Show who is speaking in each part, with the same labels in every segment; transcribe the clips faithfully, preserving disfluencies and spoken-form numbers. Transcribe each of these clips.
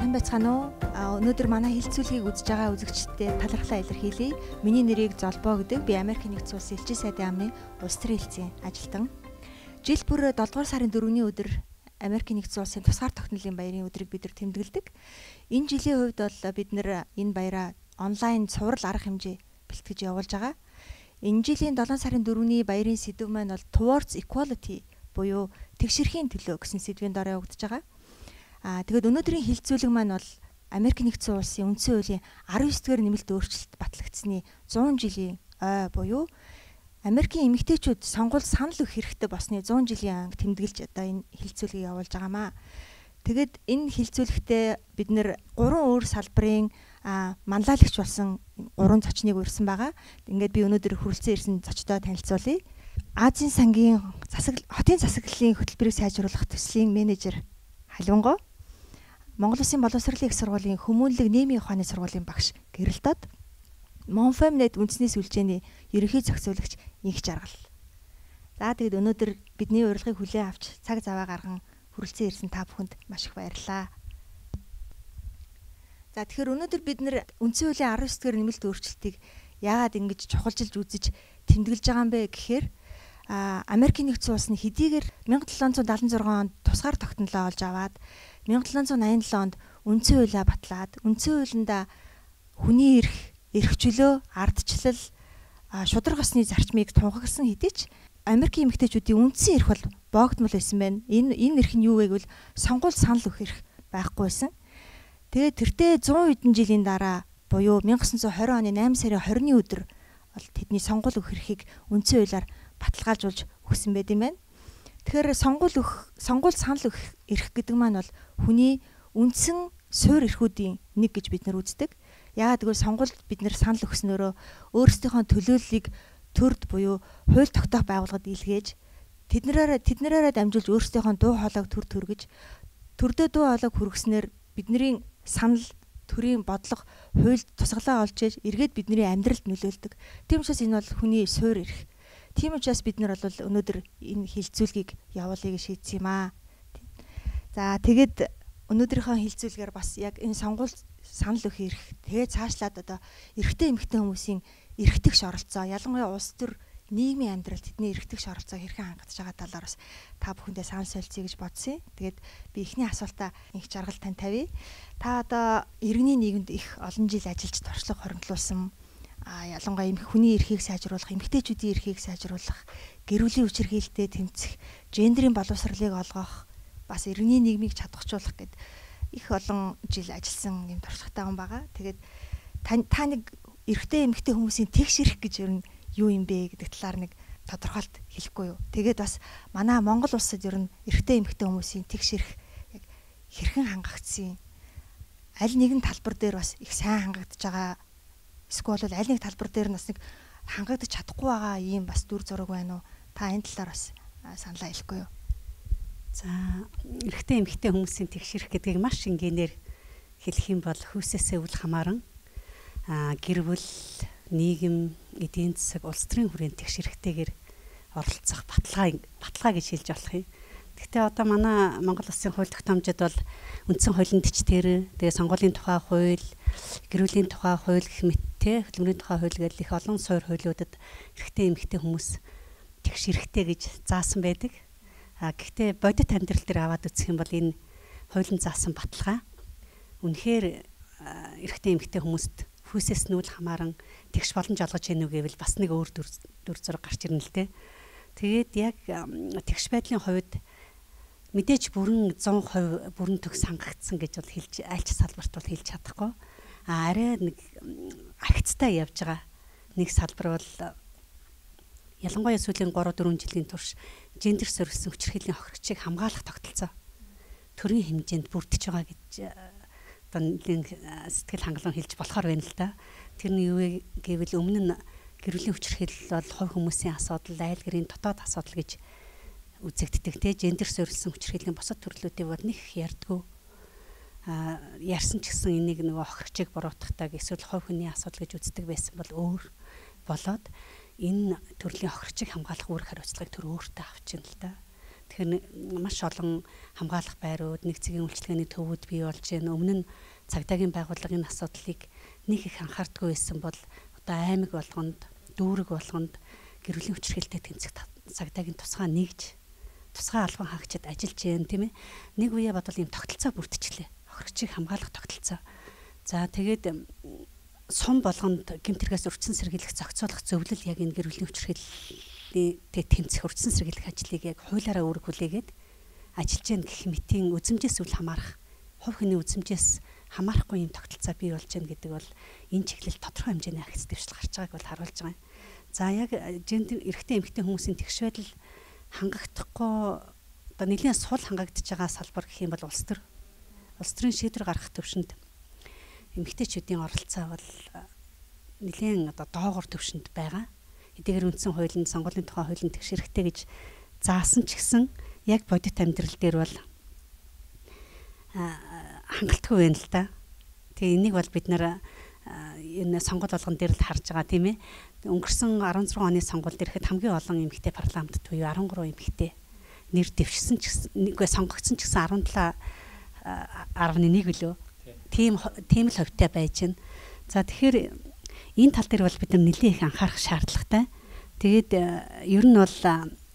Speaker 1: сайн байцгаана уу? Өнөөдөр манай хилцүүлгийг үзэж байгаа үзэгчдэд талархлаа илэрхийлье. Миний нэрийг Золбоо гэдэг. Би Америкийн нэгдсэн улсын элчин сайдын яамны улс төрийн хэлтсийн ажилтан. Жил бүр долдугаар сарын дөрөвний өдөр Америкийн нэгдсэн улсын тусгаар тогтнолын баярын өдрийг бид нар тэмдэглэдэг. Энэ жилийн хувьд бол бид нар энэ баяраа онлайн цуврал арга хэмжээ бэлтгэж явуулж байгаа. Энэ жилийн долоон сарын дөрөвний баярын сэдэв маань бол Towards Equality буюу тэгшэрхийн төлөө гэсэн сэдвийн дор явагдаж байгаа. Аа тэгээд өнөөдрийн хилцүүлэг маань бол Америк нэгдсэн улсын үндсэн хуулийн арав ёс дугаар нэмэлт өөрчлөлт батлагдсны зуун жилийн ой буюу Америкийн эмэгтэйчүүд сонгуульд санал өгөх хэрэгтэй болсны зуун жилийн анги тэмдэглэж одоо энэ хилцүүлгийг явуулж байгаамаа. Тэгэд энэ хилцүүлэгтээ бид нэр гурван өөр салбарын манлайлагч болсон гурван зочныг урьсан байгаа. Ингээд би өнөөдөр хүрэлцэн ирсэн зочдоо танилцуулъя. Азийн сангийн засаг хотын засаглалын хөтөлбөрийг сайжруулах төслийн менежер Халиунгоо, Монгол Улсын боловсролын их сургуулийн хүмүүнлэг нийгмийн ухааны сургуулийн багш Гэрэлтод, Монфемнет үндэсний сүлжээний ерөнхий зохицуулагч Инх Жаргал. За тэгэд өнөөдөр бидний урилгыг хүлээн авч цаг заваа гарган хүрэлцэн ирсэн та бүхэнд маш их баярлалаа. За тэгэхээр өнөөдөр бид нэр үндсэн хуулийн арав ёс дугаар нэмэлт өөрчлөлтийг яагаад ингэж чухалчилж үзэж тэмдэглэж байгаа юм бэ гэхээр Америкийн нэгдсэн улс нь хэдийгээр мянга долоон зуун дагалан зургаан онд тусгаар тогтнолоо олж аваад мянга долоон зуун аян долоо онд үндсэн хуулиа батлаад үндсэн хуулиндаа хүний эрх, эрх чөлөө, ардчлал, шударга ёсны зарчмыг тунхагласан хэдий ч Америкийн эмэгтэйчүүдийн үндсэн эрх бол боогдмол байсан байна. Энэ энэ эрх нь юу вэ гэвэл сонгуульд санал өгөх эрх байхгүй байсан. Тэгээд тэртээ зуун хэдэн жилийн дараа буюу мянга тоғыз жүз двадцать оны найман сарын хорины өдөр бол тэдний сонгуул өгөх эрхийг үндсэн хуулиар баталгаажуулж өгсөн байт юм байна. Тэгэхээр сонгуул өгөх, сонгуульд санал өгөх эрх гэдэг маань бол хүний үндсэн суурь эрхүүдийн нэг гэж бид нар үздэг. Яагаад гэвэл сонгуульд бид нар санал өгснөөрөө өөрсдийнхөө төлөөллийг төрд буюу хууль тогтоох байгууллагад илгээж тэднэрээр тэднэрээр дамжуулж өөрсдийнхөө дуу хоолойг төр төргөж төрдөө дуу хоолойг хүргэснээр бидний санал төрийн бодлого хуульд тусгалаа олж ээж эргээд бидний амьдралд нөлөөлдөг. Тийм учраас энэ бол хүний суурь эрх. Тийм учраас бид нар бол өнөөдөр энэ хилцүүлгийг явуулъя гэж шийдсэн юм аа. За тэгээд өнөөдрийнхөө хилцүүлгээр бас яг энэ сонгуульд санал өгөх эрх тэгээд цаашлаад одоо эрэгтэй эмэгтэй хүмүүсийн эрхтгш оролцоо ялангуяа улс төр нийгмийн амьдралд тэдний эрхтгш оролцоо хэрхэн хангагдж байгаа талаар бас та бүхэндээ санал солилцъя гэж бодсон. Тэгээд би эхний асуултаа Инх Жаргал тань тавья. Та одоо иргэний нийгэмд их олон жил ажиллаж туршлага хоригдлуулсан. А ялангуяа хүний эрхийг сайжруулах, эмэгтэйчүүдийн эрхийг сайжруулах, гэр бүлийн хүчирхийлэлтэд тэмцэх, гендерийн боловсролыг олгох, бас иргэний нийгмийг чадахжуулах гэд их олон жил ажилласан юм туршлагатай хүн байгаа. Тэгээд та нэг эрэгтэй эмэгтэй хүмүүсийн тэгш эрх гэж ер нь юу юм бэ гэдэг талаар нэг тодорхойлт хэлэхгүй юу. Тэгээд бас манай Монгол улсад ер нь эрэгтэй эмэгтэй хүмүүсийн тэгш эрх яг хэрхэн хангагдсан юм. Аль нэгэн талбар дээр бас их сайн хангагдж байгаа. Эсвэл аль нэг талбар дээр нас нэг хангагдаж чадахгүй байгаа ийм бас дүр зураг байна уу? Та энэ талаар бас саналаа хэлэхгүй юу?
Speaker 2: За, эрэгтэй эмэгтэй хүмүүсийн тэгшэрх гэдгийг маш энгийнээр хэлэх юм бол хүйсээсээ үл хамааран аа гэр бүл, нийгэм, эдийн засаг, улс төрийн хүрээнд тэгшэрхтэйгээр оролцох баталгаа баталгаа гэж хэлж болох юм. Гэхдээ одоо манай Монгол Улсын хууль тогтоомжид бол үндсэн хуулинд ч тэр, тэгээ сонгуулийн тухай хууль, гэр бүлийн тухай хууль гэх мэт те хөдөлмөрийн тухай хууль гэдэг их олон суурь хуулиудад эрэгтэй эмэгтэй хүмүүс тэгш эрхтэй гэж заасан байдаг. А гэхдээ бодит амьдрал дээр аваад үзэх юм бол энэ хуулийн заасан баталгаа үнэхээр эрэгтэй эмэгтэй хүмүүст хүйсээс нь үл хамааран тэгш боломж олгож ийн үү гэвэл бас нэг өөр дүр зураг гарч ирнэ л дээ. Тэгээд яг тэгш байдлын хувьд мэдээж бүрэн зуун хувь бүрэн төгс хангагдсан гэж бол хэлж альч салбарт бол хэлж чадахгүй. А арай нэг агцтай явж байгаа нэг салбар бол ялангуяа сүүлийн гурав дөрвөн жилийн турш гендер сөрөсөн хүчирхийллийн хохирогчийг хамгаалах тогтолцоо төрийн хэмжээнд бүрдэж байгаа гэж одоо нэг сэтгэл хангалуун хэлж болохоор байна л да. Тэрний юу вэ гэвэл өмнө нь гэр бүлийн хүчирхийлэл бол хувь хүмүүсийн асуудал, айл гэрийн дотоод асуудал гэж үзэгддэг те гендер сөрөсөн хүчирхийллийн бусад төрлүүдийг бол нэг ярьдгүй. А ярьсан ч гэсэн энийг нөгөө хохирогчийг буруутгахтаг эсвэл хувь хүний асуудал гэж үздэг байсан бол өөр болоод энэ төрлийн хохирогчийг хамгаалах үүрэг хариуцлагыг төр өөртөө авчихна л да. Тэгэхээр маш олон хамгаалах байрууд, нэгцгийн үйлчлэгээний төвүүд бий болж байна. Өмнө нь цагдаагийн байгууллага энэ асуудлыг нэг их анхаардгүй байсан бол одоо аймаг болгонд, дүүрэг болгонд гэр бүлийн хүчирхээлтэй тэмцэх цагдаагийн тусгай нэгж, тусгай албан хаагчид ажиллаж байна, тийм ээ. Нэг үе бодвол ийм тогтолцоо бүрдчихлээ. Хохирогчийг хамгаалах тогтолцоо. За тэгээд сум болгонд гэмтэргээс урьдчилан сэргийлэх, зохицуулах зөвлөл яг энэ гэр бүлийн хүчирхээлтэй тэмцэх урьдчилан сэргийлэх ажлыг яг хуулиараа үүрэг хүлээгээд ажиллаж байна гэх мэтийн үзмжээс үл хамаарах, хувь хүний үзмжээс хамаарахгүй юм тогтолцоо бий болж байна гэдэг бол энэ чиглэл тодорхой хэмжээний агц дэвшил гарч байгааг бол харуулж байгаа юм. За яг гендер эрэгтэй эмэгтэй хүмүүсийн тэгш байдал хангахдахгүй одоо нэлийн сул хангагдж байгаа салбар гэх юм бол улс төр улс төрийн шийдвэр гаргах төвшөнд эмэгтэйчүүдийн оролцоо бол нэлийн одоо доогор төвшөнд байгаа. Эдгээр үндсэн хуулийн сонгуулийн тухай хуулийн тэгш эрхтэй гэж заасан ч гэсэн яг бодит амьдрал дээр бол хангалтгүй байна л да. Тэгээ энийг бол бид нэр энэ сонгуул болгон дээр л харж байгаа тийм ээ. Өнгөрсөн арван зургаан оны сонгуул дээр хэд хамгийн олон эмэгтэй парламент буюу арван гурван эмэгтэй нэр дэвшсэн ч гэсэн нэггүй сонгогдсон ч гэсэн арван долоо арван нэг билүү. Тийм тийм л хөвтэй байж байна. За тэгэхээр энэ тал дээр бол бид нар нэлээд их анхаарах шаардлагатай. Тэгээд ер нь бол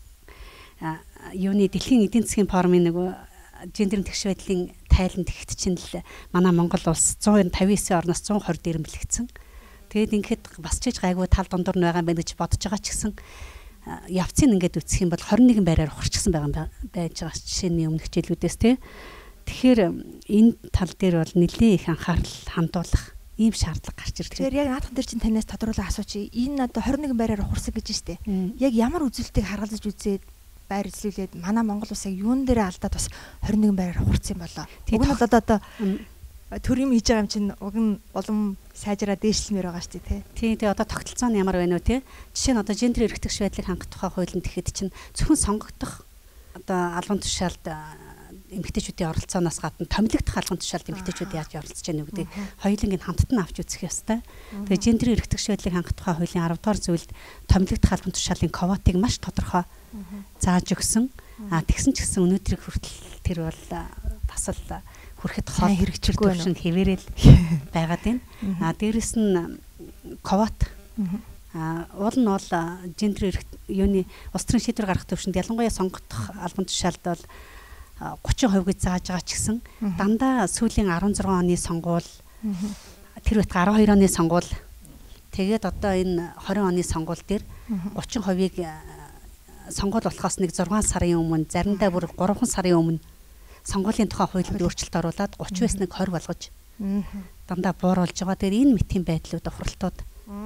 Speaker 2: юуны дэлхийн эдийн засгийн форумын нөгөө гендерийн тэгш байдлын тайланд ихт чинь л манай Монгол улс зуун тавин девять орноос зуун тwenty дэрэмлэгдсэн. Тэгээд ингээд бас ч гайгүй тал дундуур нь байгаа юм байна гэж бодож байгаа ч гэсэн явцыг ингээд үсэх юм бол twenty-one байраар хурцсан байгаа байж байгаа жишээний өмнөх жилүүдээс тий. Тэгэхээр энэ тал дээр бол нэлээд их анхаарал хандуулах ийм шаардлага гарч ирлээ.
Speaker 1: Тэгэхээр яг наадхан дээр чинь танаас тодруулан асуучих. Энэ одоо twenty-one байраар хурсан гэж штэ. Яг ямар үзүүлэлтийг харгалзаж үзээд байр эзлүүлээд манай Монгол улсыг юун дээр алдаад бас twenty-one байраар хурцсан юм болоо. Уг нь бол одоо төр юм хийж байгаа юм чинь уг нь улам сайжраа дээшлэмээр байгаа штэ тий.
Speaker 2: Тий, тэгээ одоо тогтолцоо нь ямар байна вэ тий? Жишээ нь одоо гендер эрхтгч байдлыг хангах тухай хуулинд тэгэхэд чинь зөвхөн сонгогдох одоо албан тушаалд эмэгтэйчүүдийн оролцооноос гадна томилогдох албан тушаалд эмэгтэйчүүд яаж оролцож байна вэ гэдэг хоёуланг хандт нь авч үзэх ёстой. Тэгээ гендер эрхтгч байдлыг хангах тухай хуулийн ten дугаар зүйлд томилогдох албан тушаалын квотыг маш тодорхой зааж өгсөн. А тэгсэн ч гэсэн өнөөдрийг хүртэл тэр бол бас л хүрэхэд хол хэрэгжүүлэлгүй шин хэвээрэл байгаад байна. А дээрэс нь квот а уул нь бол гендер эрх юуны улс төрийн шийдвэр гаргах төвшөнд ялангуяа сонгогдох албан тушаалд бол thirty percent гэж зааж байгаа ч гэсэн дандаа сүүлийн sixteen оны сонгуул тэр бат twelve оны сонгуул тэгээд одоо энэ twenty оны сонгуул дээр thirty percent-ийг сонгуул болохоос нэг six сарын өмнө заримдаа бүр three сарын өмнө сонгуулийн тухай хуулинд өөрчлөлт оруулаад thirty байсныг twenty болгож дандаа бууруулж байгаа. Тэгэхээр энэ мэтийн байдлууд хуралтууд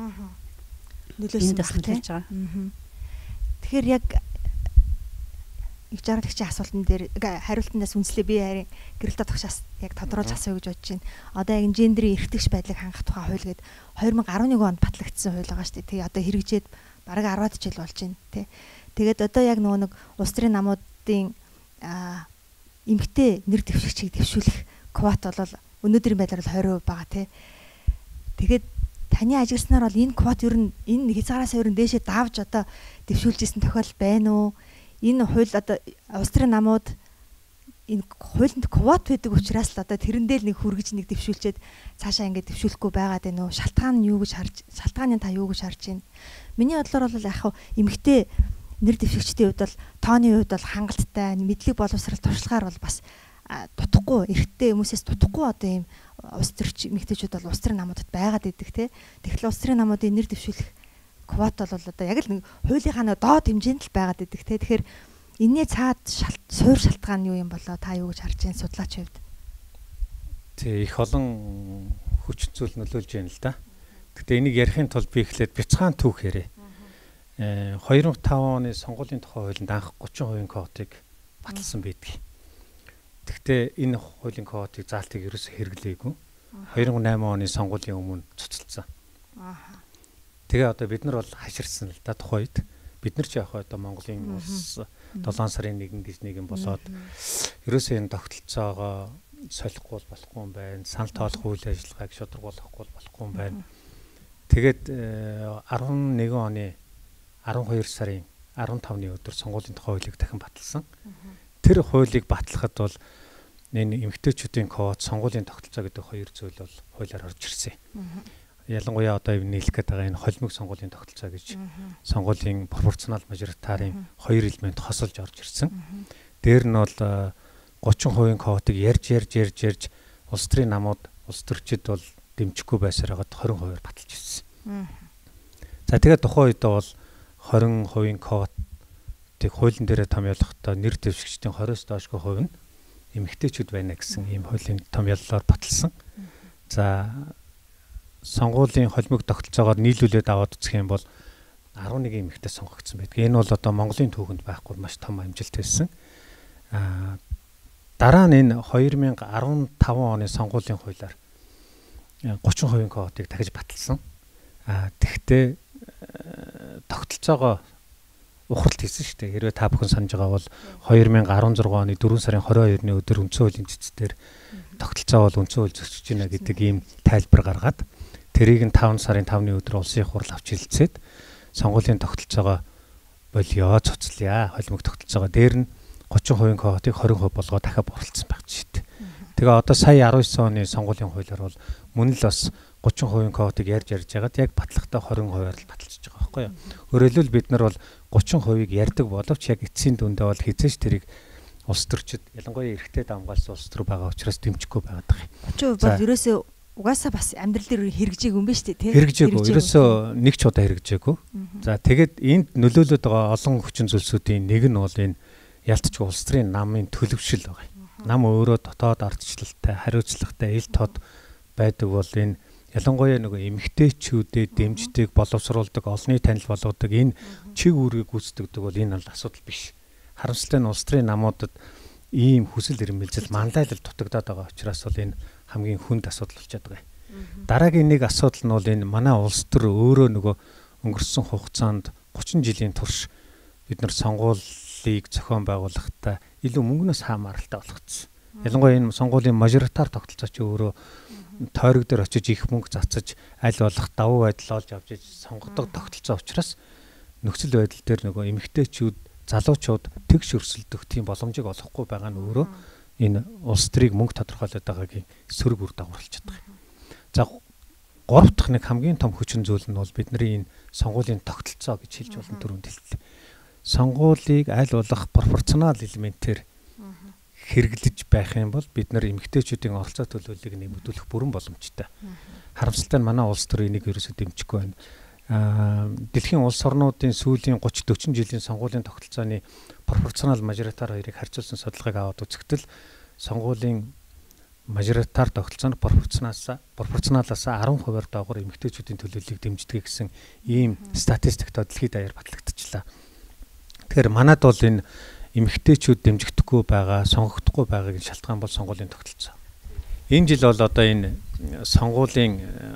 Speaker 1: нөлөөсөн гэж байгаа. Тэгэхээр яг их жаргалагчийн асуултан дээр хариултандаас үнслээ би харин гэрэлтэ тогшаас яг тодруулж асууя гэж бодож байна. Одоо яг гендерийн эрхтгч байдлыг хангах тухай хууль гээд twenty eleven онд батлагдсан хууль байгаа шүү дээ. Тэгээ одоо хэрэгжээд бараг ten жил болж байна тий. Тэгээд одоо яг нөгөө нэг улс төрийн намуудын эмэгтэй нэр дэвшигчийг дэвшүүлэх квот бол өнөөдрийн байдлаар twenty percent байгаа тий. Тэгээд таны ажигласнаар бол энэ квот ер нь энэ хязгаараас өөр нь дээшээ давж одоо дэвшүүлж исэн тохиол байна уу? Энэ хууль одоо улс төрийн намууд энэ хуулинд квот байдаг учраас л одоо тэрэндээ л нэг хүргэж нэг дэвшүүлчихэд цаашаа ингээд дэвшүүлэхгүй байгаад байна уу? Шалтгаан нь юу гэж харж шалтгааны та юу гэж харж байна? Миний бодлоор бол яг хав эмэгтэй нэр дэвшигчдийн хувьд бол тооны хувьд бол хангалттай мэдлэг боловсрал туршлагаар бол бас дутхгүй эрэгтэй хүмүүсээс дутхгүй одоо ийм улс төрч эмэгтэйчүүд бол улс төрийн намуудад байгаад идэг те. Тэгэхээр улс төрийн намуудын нэр дэвшүүлэх квот бол одоо яг л нэг хуулийнхаа доод хэмжээнд л байгаад идэг те. Тэгэхээр энэний цаад суур шалтгаан юу юм болоо та юу гэж харж байна судлаач хувьд?
Speaker 3: Тэг их олон хүч зүйл нөлөөлж байна л да. Гэтэ энийг ярихын тулд би эхлээд бяцхан түүх ярэ. Э two thousand five оны сонгуулийн тухай хуулинд анх thirty percent квотыг баталсан байдаг. Гэхдээ энэ хуулийн квотыг заалтыг ерөөсө хэрэглээгүй. two thousand eight оны сонгуулийн өмнө цуцалсан. Аа. Тэгээ одоо бид нар бол хаширсан л да тухайд. Бид нар ч яг одоо Монголын улс seven сарын нэгэн гэж нэг юм босоод ерөөсөө энэ тогтолцоогоо солихгүй болохгүй юм байна. Санал тоолох үйл ажиллагааг шударгуулахгүй болохгүй юм байна. Тэгээд eleven оны twelve сарын арван тавны өдөр сонгуулийн тухай хуулийг дахин баталсан. Тэр хуулийг батлахад бол энэ эмэгтэйчүүдийн квот, сонгуулийн тогтолцоо гэдэг хоёр зүйл бол хуулиар орж ирсэн. Ялангуяа одоо нийлэх гээд байгаа энэ холимог сонгуулийн тогтолцоо гэж сонгуулийн пропорционал мажоритарын хоёр элемент хосолж орж ирсэн. Дээр нь бол гучин хувийн квотыг ярьж ярьж ярьж ярьж улс төрийн намууд, улс төрчид бол дэмжихгүй байсаар хагаад двадцать хувиар баталж ирсэн. За тэгээд тухайн үед бол двадцать хувийн квотыг хуулийн дээрээ томьёолохдоо нэр дэвшигчдийн двадцать доошгүй хувь нь эмэгтэйчүүд байна гэсэн ийм хуулийн томьёоллоор баталсан. За сонгуулийн холимог тогтолцоогоор нийлүүлээд аваад үзэх юм бол арван нэг эмэгтэй сонгогдсон байдаг. Энэ бол одоо Монголын түүхэнд байхгүй маш том амжилт байсан. Аа дараа нь энэ two thousand fifteen оны сонгуулийн хуулиар thirty хувийн квотыг дахиж баталсан. Аа тэгтээ тогтолцоогоо ухралт хийсэн шүү дээ. Хэрвээ та бүхэн санаж байгаа бол two thousand sixteen оны four сарын twenty-second-ны өдөр үндсэн хуулийн цэцээр тогтолцоо бол үндсэн хууль зөрчиж байна гэдэг ийм тайлбар гаргаад тэрийг нь five сарын five-ны өдөр улсын их хурл авч хэлэлцээд сонгуулийн тогтолцоогоо болио цоцлъя. Холимог тогтолцоогоо дээр нь thirty хувийн квотыг twenty хувь болгоо дахиад борлуулсан баг шүү дээ. Тэгээ одоо сая nineteen оны сонгуулийн хуулиар бол мөн л бас thirty хувийн квотыг ярьж ярьж байгаад яг батлахтаа twenty хувиар л баталчихж байгаа байхгүй юу. Өөрөөр хэлбэл бид нар бол thirty хувийг ярьдаг боловч яг эцсийн дүндээ бол хизээч тэрийг улс төрчид ялангуяа эрэгтэй дамгаалсан улс төр байгаа учраас дэмжихгүй байгаад байгаа юм.
Speaker 1: thirty хувь бол ерөөсөө угаасаа бас амьдрал дээр хэрэгжээг юм ба шүү дээ, тийм.
Speaker 3: Хэрэгжээгүй. Ерөөсөө нэг ч удаа хэрэгжээгүй. За тэгээд энд нөлөөлөд байгаа олон хүчин зүйлсүүдийн нэг нь бол энэ ялтч улс төрийн намын төлөвшил байгаа. Нам өөрөө дотоод ардчлалтай, хариуцлагатай, ил тод байдаг бол энэ ялангуяа нөгөө эмэгтэйчүүдэд дэмждэг, боловсруулдаг, олонний танил болгодог энэ чиг үүргийг гүйцэтгэдэг бол энэ бол асуудал биш. Харамсалтай нь улс төрийн намуудад ийм хүсэл эрмэлзэл мандайлал дутагдаад байгаа учраас бол энэ хамгийн хүнд асуудал болчиход байгаа. Дараагийн нэг асуудал нь бол энэ манай улс төр өөрөө нөгөө өнгөрсөн хугацаанд thirty жилийн турш бид нар сонгуулийг зохион байгуулахдаа илүү мөнгнөөс хаамааралтай болгоцсон. Ялангуяа энэ сонгуулийн мажоритар тогтолцоо чи өөрөө тойрог дээр очиж их мөнгө зацаж аль болох давуу байдал олж авч сонгодог тогтолцоо учраас нөхцөл байдал дээр нөгөө эмэгтэйчүүд, залуучууд тэгш өрсөлдөх тийм боломжийг олохгүй байгаа нь өөрөө энэ улс төрийг мөнгө тодорхойлоод байгаагийн сөрөг үр дагавар болж байгаа юм. За гурав дахь нэг хамгийн том хүчин зүйл нь бол бидний энэ сонгуулийн тогтолцоо гэж хэлж болно дөрөв дэлбэлээ. Сонгуулийг аль болох пропорционал элементээр хэрэглэж байх юм бол бид нар эмэгтэйчүүдийн оролцоо төлөвлөлийг нэмэгдүүлэх бүрэн боломжтой. Харамсалтай нь манай улс төр энийг ерөөсөө дэмжихгүй байна. Аа дэлхийн улс орнуудын сүүлийн thirty forty жилийн сонгуулийн тогтолцооны пропорционал мажоритар хоёрыг харьцуулсан судалгааг аваад үзэхдээ сонгуулийн мажоритар тогтолцоо нь пропорционалаас пропорционалаас ten хувиар доогуур эмэгтэйчүүдийн төлөвлөлийг дэмждэг гэсэн ийм статистикт дэлхийд даяар батлагдчихлаа. Тэгэхээр манад бол энэ эмэгтэйчүүд дэмжигдэхгүй байгаа, сонгогдохгүй байгаагийн шалтгаан бол сонгуулийн тогтолцоо. Энэ жил бол одоо энэ сонгуулийн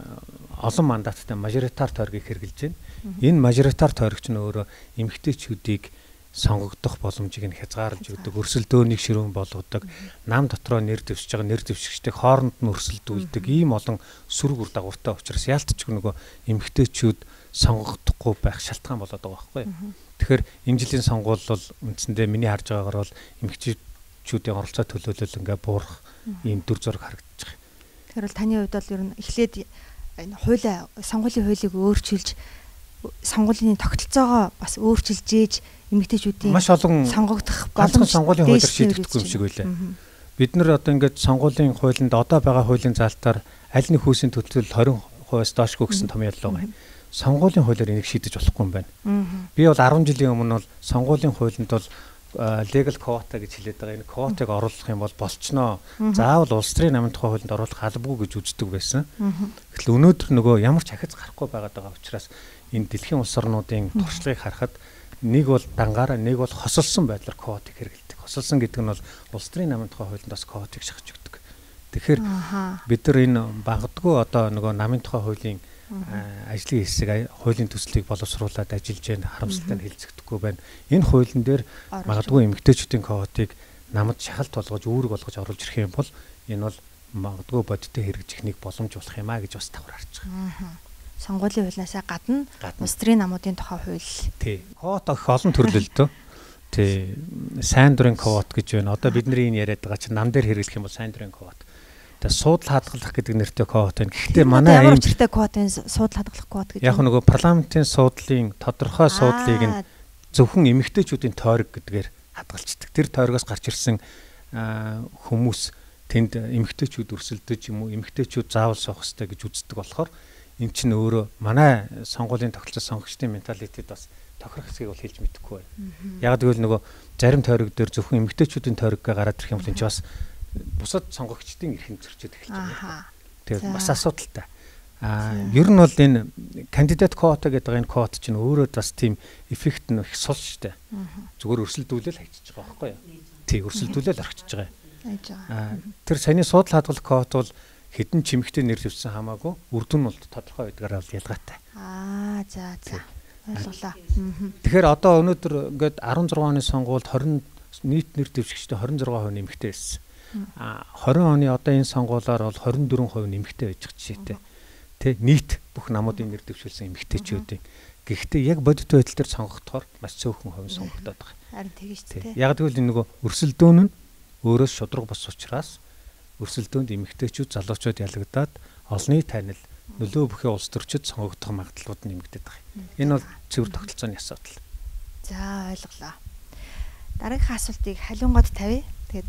Speaker 3: олон мандаттай мажоритар тойргийг хэрэгжилж байна. Энэ мажоритар тойрогч нь өөрөө эмэгтэйчүүдийг сонгогдох боломжийг нь хязгаарлаж өгдөг, өрсөлдөөнийг ширүүн болгодог, нам дотроо нэр дэвшиж байгаа нэр дэвшигчдийг хооронд нь өрсөлдүүлдэг ийм олон сөрөг үр дагавартай учраас яалтчгүй нөгөө эмэгтэйчүүд сонгогдохгүй байх шалтгаан болоод байгаа байхгүй юу. Тэгэхээр энэ жилийн сонгуул бол үндсэндээ миний харж байгаагаар бол эмэгтэйчүүдийн оролцоо төлөөлөл ингээ буурах ийм дүр зураг харагдаж байгаа.
Speaker 1: Тэгэхээр бол таны хувьд бол ер нь эхлээд энэ хууль сонгуулийн хуулийг өөрчилж сонгуулийн тогтолцоогоо бас өөрчилж ээж эмэгтэйчүүдийн
Speaker 3: маш олон
Speaker 1: сонгогдох
Speaker 3: боломж сонгуулийн хуулиар шийдэгдэхгүй юм шиг байлаа. Бид нар одоо ингээд сонгуулийн хуулинд одоо байгаа хуулийн заалтаар аль нэг хүүсийн төлөвлөл twenty хувиас доошгүй гэсэн томьёолол байгаа. Сонгуулийн хуулиар энийг шийдэж болохгүй юм байна. Би бол ten жилийн өмнө бол сонгуулийн хуулинд бол legal quota гэж хэлээд байгаа. Энэ quota-г оруулах юм бол болчноо. Заавал улс төрийн намын тухай хуулинд оруулах албагүй гэж үздэг байсан. Гэтэл өнөөдөр нөгөө ямар ч ахиц гарахгүй байгаад байгаа учраас энэ дэлхийн улс орнуудын туршлагыг харахад нэг бол дангаараа нэг бол хосолсон байдлаар quota-г хэрэгэлдэг. Хосолсон гэдэг нь бол улс төрийн намын тухай хуулинд бас quota-г шахаж өгдөг. Тэгэхээр бид нар энэ багдгүй одоо нөгөө намын тухай хуулийн ажлын хэсэг хуулийн төслийг боловсруулад ажиллаж байна. Харамсалтай нь хэлцэгдэхгүй байна. Энэ хуулийн дээр магадгүй эмэгтэйчүүдийн квотыг намд шахалт болгож үүрэг болгож оруулж ирэх юм бол энэ бол магадгүй бодиттой хэрэгжих нэг боломж болох юм а гэж бас давхар харж байгаа.
Speaker 1: сонгуулийн хуулиасаа гадна улс төрийн намуудын тухай хууль.
Speaker 3: Тий. Квот их олон төрлөл дөө. Тий. Сайн дурын квот гэж байна. Одоо бидний энэ яриад байгаа чинь нам дээр хэрэглэх юм бол сайн дурын квот. Тэгээ суудлал хадгалах гэдэг нэртэй квот байна. Гэхдээ манай
Speaker 1: ямар учиртай квот вэ? Суудлал хадгалах квот гэж.
Speaker 3: Яг нөгөө парламентын суудлын тодорхой суудлыг нь зөвхөн эмэгтэйчүүдийн тойрог гэдгээр хадгалцдаг. Тэр тойрогоос гарч ирсэн хүмүүс тэнд эмэгтэйчүүд өрсөлдөж юм уу, эмэгтэйчүүд заавал суух хэрэгтэй гэж үздэг болохоор эн чинь өөрөө манай сонгуулийн тогтолцоо сонгогчдын менталитет бас тохирох хэсгийг бол хэлж мэдэхгүй байна. Яг гэвэл нөгөө зарим тойрог дээр зөвхөн эмэгтэйчүүдийн тойрогоо гараад ирэх юм бол энэ чинь бас бусад сонгогчдын эрхэм зөрчиж эхэлж байгаа. Тэгээд бас асуудалтай. Аа ер нь бол энэ кандидат квота гэдэг энэ квот чинь өөрөө бас тийм эффект нь их сул штэ. Зүгээр өрсөлдүүлэл хайчиж байгаа байхгүй юу? Тий, өрсөлдүүлэл орхиж байгаа. Аа тэр саяны суудлал хадгалах квот бол хэдэн чимэгтэй нэр дэвсэн хамаагүй үр дүн бол тодорхой байдгаар бол ялгаатай.
Speaker 1: Аа за за ойлголоо.
Speaker 3: Тэгэхээр одоо өнөөдөр ингээд арван зургаан оны сонгуульд двадцать нийт нэр дэвшигчтэй двадцать шесть хувь нэмэгтэй байсан. Аа двадцать оны одоо энэ сонгуулиар бол двадцать четыре хувь нэмэгтэй байж байгаа жишээтэй. Тэ нийт бүх намуудын нэр дэвшүүлсэн эмэгтэйчүүдийн. Гэхдээ яг бодит байдал дээр сонгогдохоор маш цөөхөн хувь сонгогдоод байгаа.
Speaker 1: Харин тэгэж тэ.
Speaker 3: Яг тэгвэл энэ нөгөө өрсөлдөөн нь өөрөөс шудраг бос учраас өрсөлдөөнд эмэгтэйчүүд залуучууд ялагдаад олонний танил нөлөө бүхий улс төрчид сонгогдох магадлалууд нэмэгдээд байгаа. Энэ бол цэвэр тогтолцооны асуудал.
Speaker 1: За ойлголоо. Дараагийн асуултыг халиунгод тавья. Тэгээд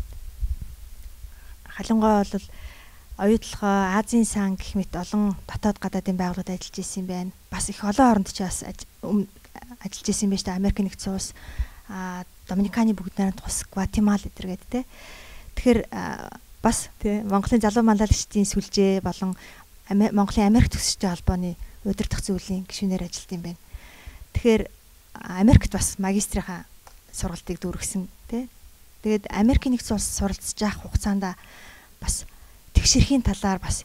Speaker 1: халиунгоо бол оюутлогоо Азийн сан гэх мэт олон дотоод гадаадын байгууллагад ажиллаж исэн юм байна. Бас их олон оронд ч бас ажиллаж исэн юм байна шүү дээ. Америк нэгдсэн улс, а Доминиканы бүгд найрамд улс, Гватемала гэдэр гэдэг те. Тэгэхээр бас тий Монголын залуу манлайлагчдын сүлжээ болон Монголын Америк төгсөгчдийн холбооны удирдах зөвлөлийн гишүүнээр ажилладаг юм байна. Тэгэхээр Америкт бас магистрийнхаа сургалтыг дүүргэсэн тий. Тэгээд Америкийн нэгдсэн улс суралцж явах хугацаанд бас тэгшэрхийн талаар бас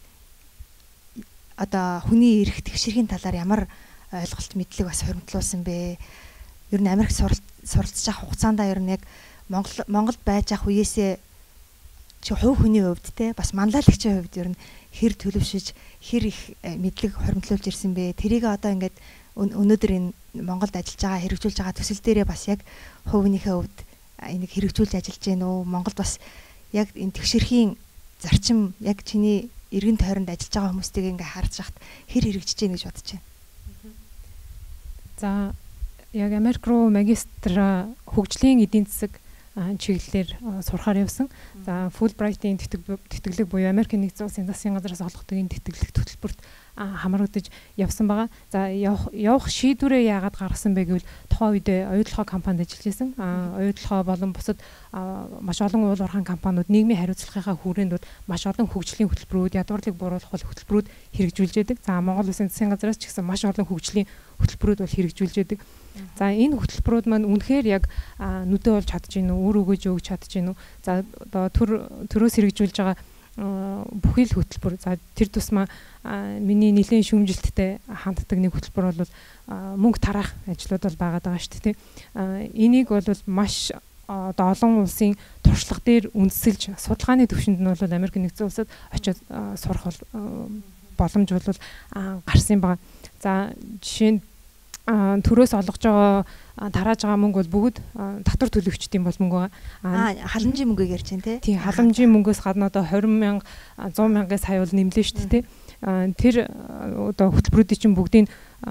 Speaker 1: одоо хүний эрх тэгшэрхийн талаар ямар ойлголт мэдлэг бас хуримтлуулсан бэ? Ер нь Америк суралцж явах хугацаанд ер нь яг Монгол Монголд байж ах үеэсээ чи хувь хүний хувьд те бас манлайлагчийн хувьд ер нь хэр төлөвшөж хэр их мэдлэг хуримтлуулж ирсэн бэ? Тэрийг одоо ингээд өнөөдөр энэ Монголд ажиллаж байгаа хэрэгжүүлж байгаа төсөл дээрээ бас яг хувийнхээ хувьд энийг хэрэгжүүлж ажиллаж гэнэ үү? Монголд бас яг энэ тэгшэрхийн зарчим яг чиний эргэн тойронд ажиллаж байгаа хүмүүстийг ингээ харж хахад хэр хэрэгжиж гэнэ гэж бодож байна.
Speaker 4: За яг Америк руу магистра хөгжлийн эдийн засаг чиглэлээр сурахаар явсан. За Fulbright-ийн тэтгэлэг буюу Америкийн нэгдсэн улсын засгийн газраас олгодог энэ тэтгэлэг төлбөрт хамрагдаж явсан байгаа. За явах явах шийдвэрээ яагаад гаргасан бэ гэвэл тухайн үед оюутлогоо компанид ажиллаж байсан. Оюутлогоо болон бусад маш олон уул уурхайн компаниуд нийгмийн хариуцлагынхаа хүрээнд маш олон хөгжлийн хөтөлбөрүүд, ядуурлыг бууруулах хөтөлбөрүүд хэрэгжүүлж байдаг. За Монгол Улсын засгийн газраас ч гэсэн маш олон хөгжлийн хөтөлбөрүүд бол хэрэгжүүлж байдаг. За энэ хөтөлбөрүүд маань үнэхээр яг нүдэ болж чадж гин үү, үр өгөөж өгч чадж гин үү. За одоо төр төрөөс хэрэгжүүлж байгаа бүхий л хөтөлбөр. За тэр тусмаа миний нэлийн шүүмжилттэй ханддаг нэг хөтөлбөр бол мөнгө тараах ажлууд бол байгаад байгаа шүү дээ. Энийг бол маш одоо олон улсын туршлага дээр үндэслэж судалгааны төвшөнд нь бол Америк нэгдсэн улсад очиод сурах боломж бол гарсан байгаа. За жишээ нь төрөөс олгож байгаа тарааж байгаа мөнгө бол бүгд татвар төлөгчдийн бол мөнгө байгаа.
Speaker 1: Аа халамжийн мөнгөийг ярьж байна тий.
Speaker 4: Тий халамжийн мөнгөөс гадна одоо двадцать мянга сто мянгаас хавь бол нэмлээ шүү дээ тий. Тэр одоо хөтөлбөрүүдийн чинь бүгдийн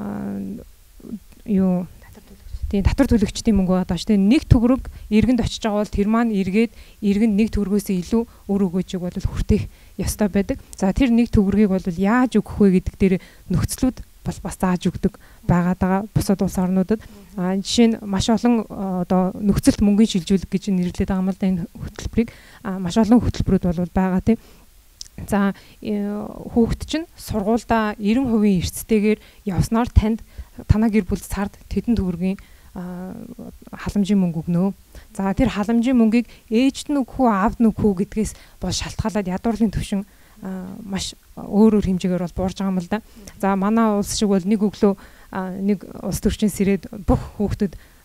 Speaker 4: юу тий татвар төлөгчдийн мөнгө байгаа шүү дээ. Нэг төгрөг иргэнд очиж байгаа бол тэр маань эргээд иргэнд нэг төгрөгөөс илүү өр өгөөжийг бол хүртэх ёстой байдаг. За тэр нэг төгрөгийг бол яаж өгөх вэ гэдэг дээр нөхцлүүд бас бас зааж өгдөг байгаа даа бусад улс орнуудад. А жишээ нь маш олон одоо нөхцөлт мөнгөний шилжүүлэг гэж нэрлэдэг байгаа юм л да энэ хөтөлбөрийг. А маш олон хөтөлбөрүүд бол байгаа тийм. За хүүхэд чинь сургуульдаа ninety percent эрсдэлтэйгээр явснаар танд танаа гэр бүл сард тэдэн төгрөгийн халамжийн мөнгө өгнө. За тэр халамжийн мөнгийг ээжд нь өгөх үү, аавд нь өгөх үү гэдгээс бол шалтгаалаад ядуурлын төвшин маш өөр өөр хэмжээгээр бол буурж байгаа юм л да. За манай улс шиг бол нэг өглөө нэг улс төрчин сэрээд бүх хүүхдэд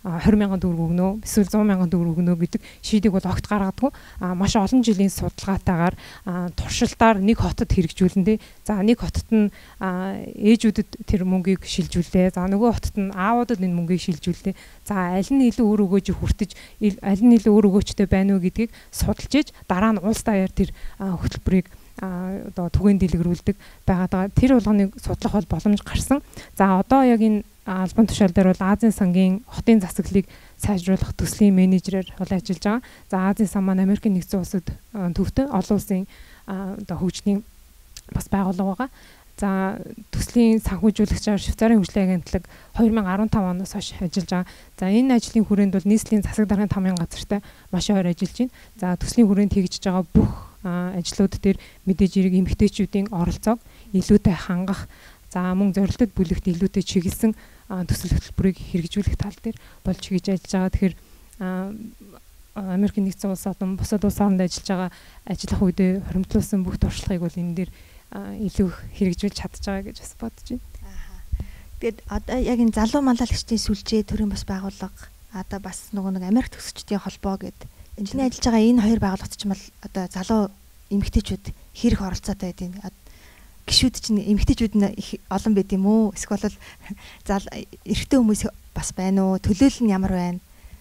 Speaker 4: двадцать мянган төгрөг өгнө эсвэл сто мянган төгрөг өгнө гэдэг шийдийг бол огт гаргадаг. А маш олон жилийн судалгаатаагаар туршилтаар нэг хотод хэрэгжүүлэн тий. За нэг хотод нь ээжүүдэд тэр мөнгийг шилжүүлээ. За нөгөө хотод нь аавуудад энэ мөнгийг шилжүүлээ. За аль нь илүү өөр өгөөж хүртэж аль нь илүү өөр өгөөчтэй байна уу гэдгийг судалж иж дараа нь улс даяар тэр хөтөлбөрийг одоо түгээн дэлгэрүүлдэг байгаад тэр болгоныг судлах бол боломж гарсан. За одоо яг энэ албан тушаал дээр бол Азийн сангийн хотын засаглалыг сайжруулах төслийн менежерээр бол ажиллаж байгаа. За Азийн сан маань Америкийн нэгдсэн улсад төвтэй олон улсын одоо хөгжлийн бас байгууллага байгаа. За төслийн санхүүжүүлэгчээр Швейцарын хөгжлийн агентлаг две тысячи десятый оноос хойш ажиллаж байгаа. За энэ ажлын хүрээнд бол нийслэлийн засаг даргын тамгын газартай маш ойр ажиллаж байна. За төслийн хүрээнд хийж байгаа бүх ажлууд дээр мэдээж хэрэг эмэгтэйчүүдийн оролцоог илүүтэй хангах, за мөн зорилтод бүлэгт илүүтэй чиглэсэн төсөл хөтөлбөрийг хэрэгжүүлэх тал дээр болж хийж ажиллаж байгаа. Тэгэхээр Америкийн нэгдсэн улс болон бусад улс орнд ажиллаж байгаа ажиллах үедээ хоримтлуулсан бүх туршлагыг бол энэ дээр илүү хэрэгжүүлж чадж байгаа гэж бас бодож байна.
Speaker 1: Тэгээд одоо яг энэ залуу манлайлагчдын сүлжээ төрийн бас байгууллага одоо бас нөгөө нэг Америк төгсөгчдийн холбоо гэдэг энэ ажиллаж байгаа энэ хоёр байгууллагт ч юм бол одоо залуу эмэгтэйчүүд хэрэг оролцоотой байдیں۔ Гишүүд чинь эмэгтэйчүүд нь их олон байд юм уу? Эсвэл зал эрэгтэй хүмүүс бас байна уу? Төлөөлөл нь ямар байна?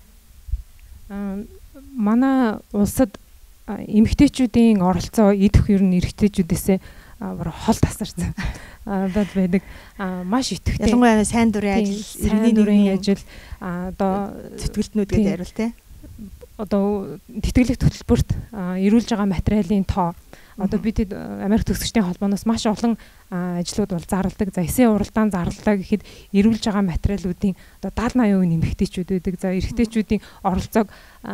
Speaker 4: Аа манай улсад эмэгтэйчүүдийн оролцоо идэх ер нь эрэгтэйчүүдээс хол тасарсан бод байдаг. Маш идэвхтэй.
Speaker 1: Ялангуяа сайн дурын ажил,
Speaker 4: иргэний дурын ажил одоо
Speaker 1: зүтгэлтнүүд гэдэг хариул те.
Speaker 4: Одоо тэтгэлэг төлбөрт ирүүлж байгаа материалын тоо одоо бид Америк төгсөгчдийн холбооноос маш олон ажлууд бол зарладаг. За эсээ уралдаан зарлалаа гэхэд ирүүлж байгаа материалуудын одоо даатны аюун нэмэгтэйчүүд байдаг. За эрэгтэйчүүдийн оролцоог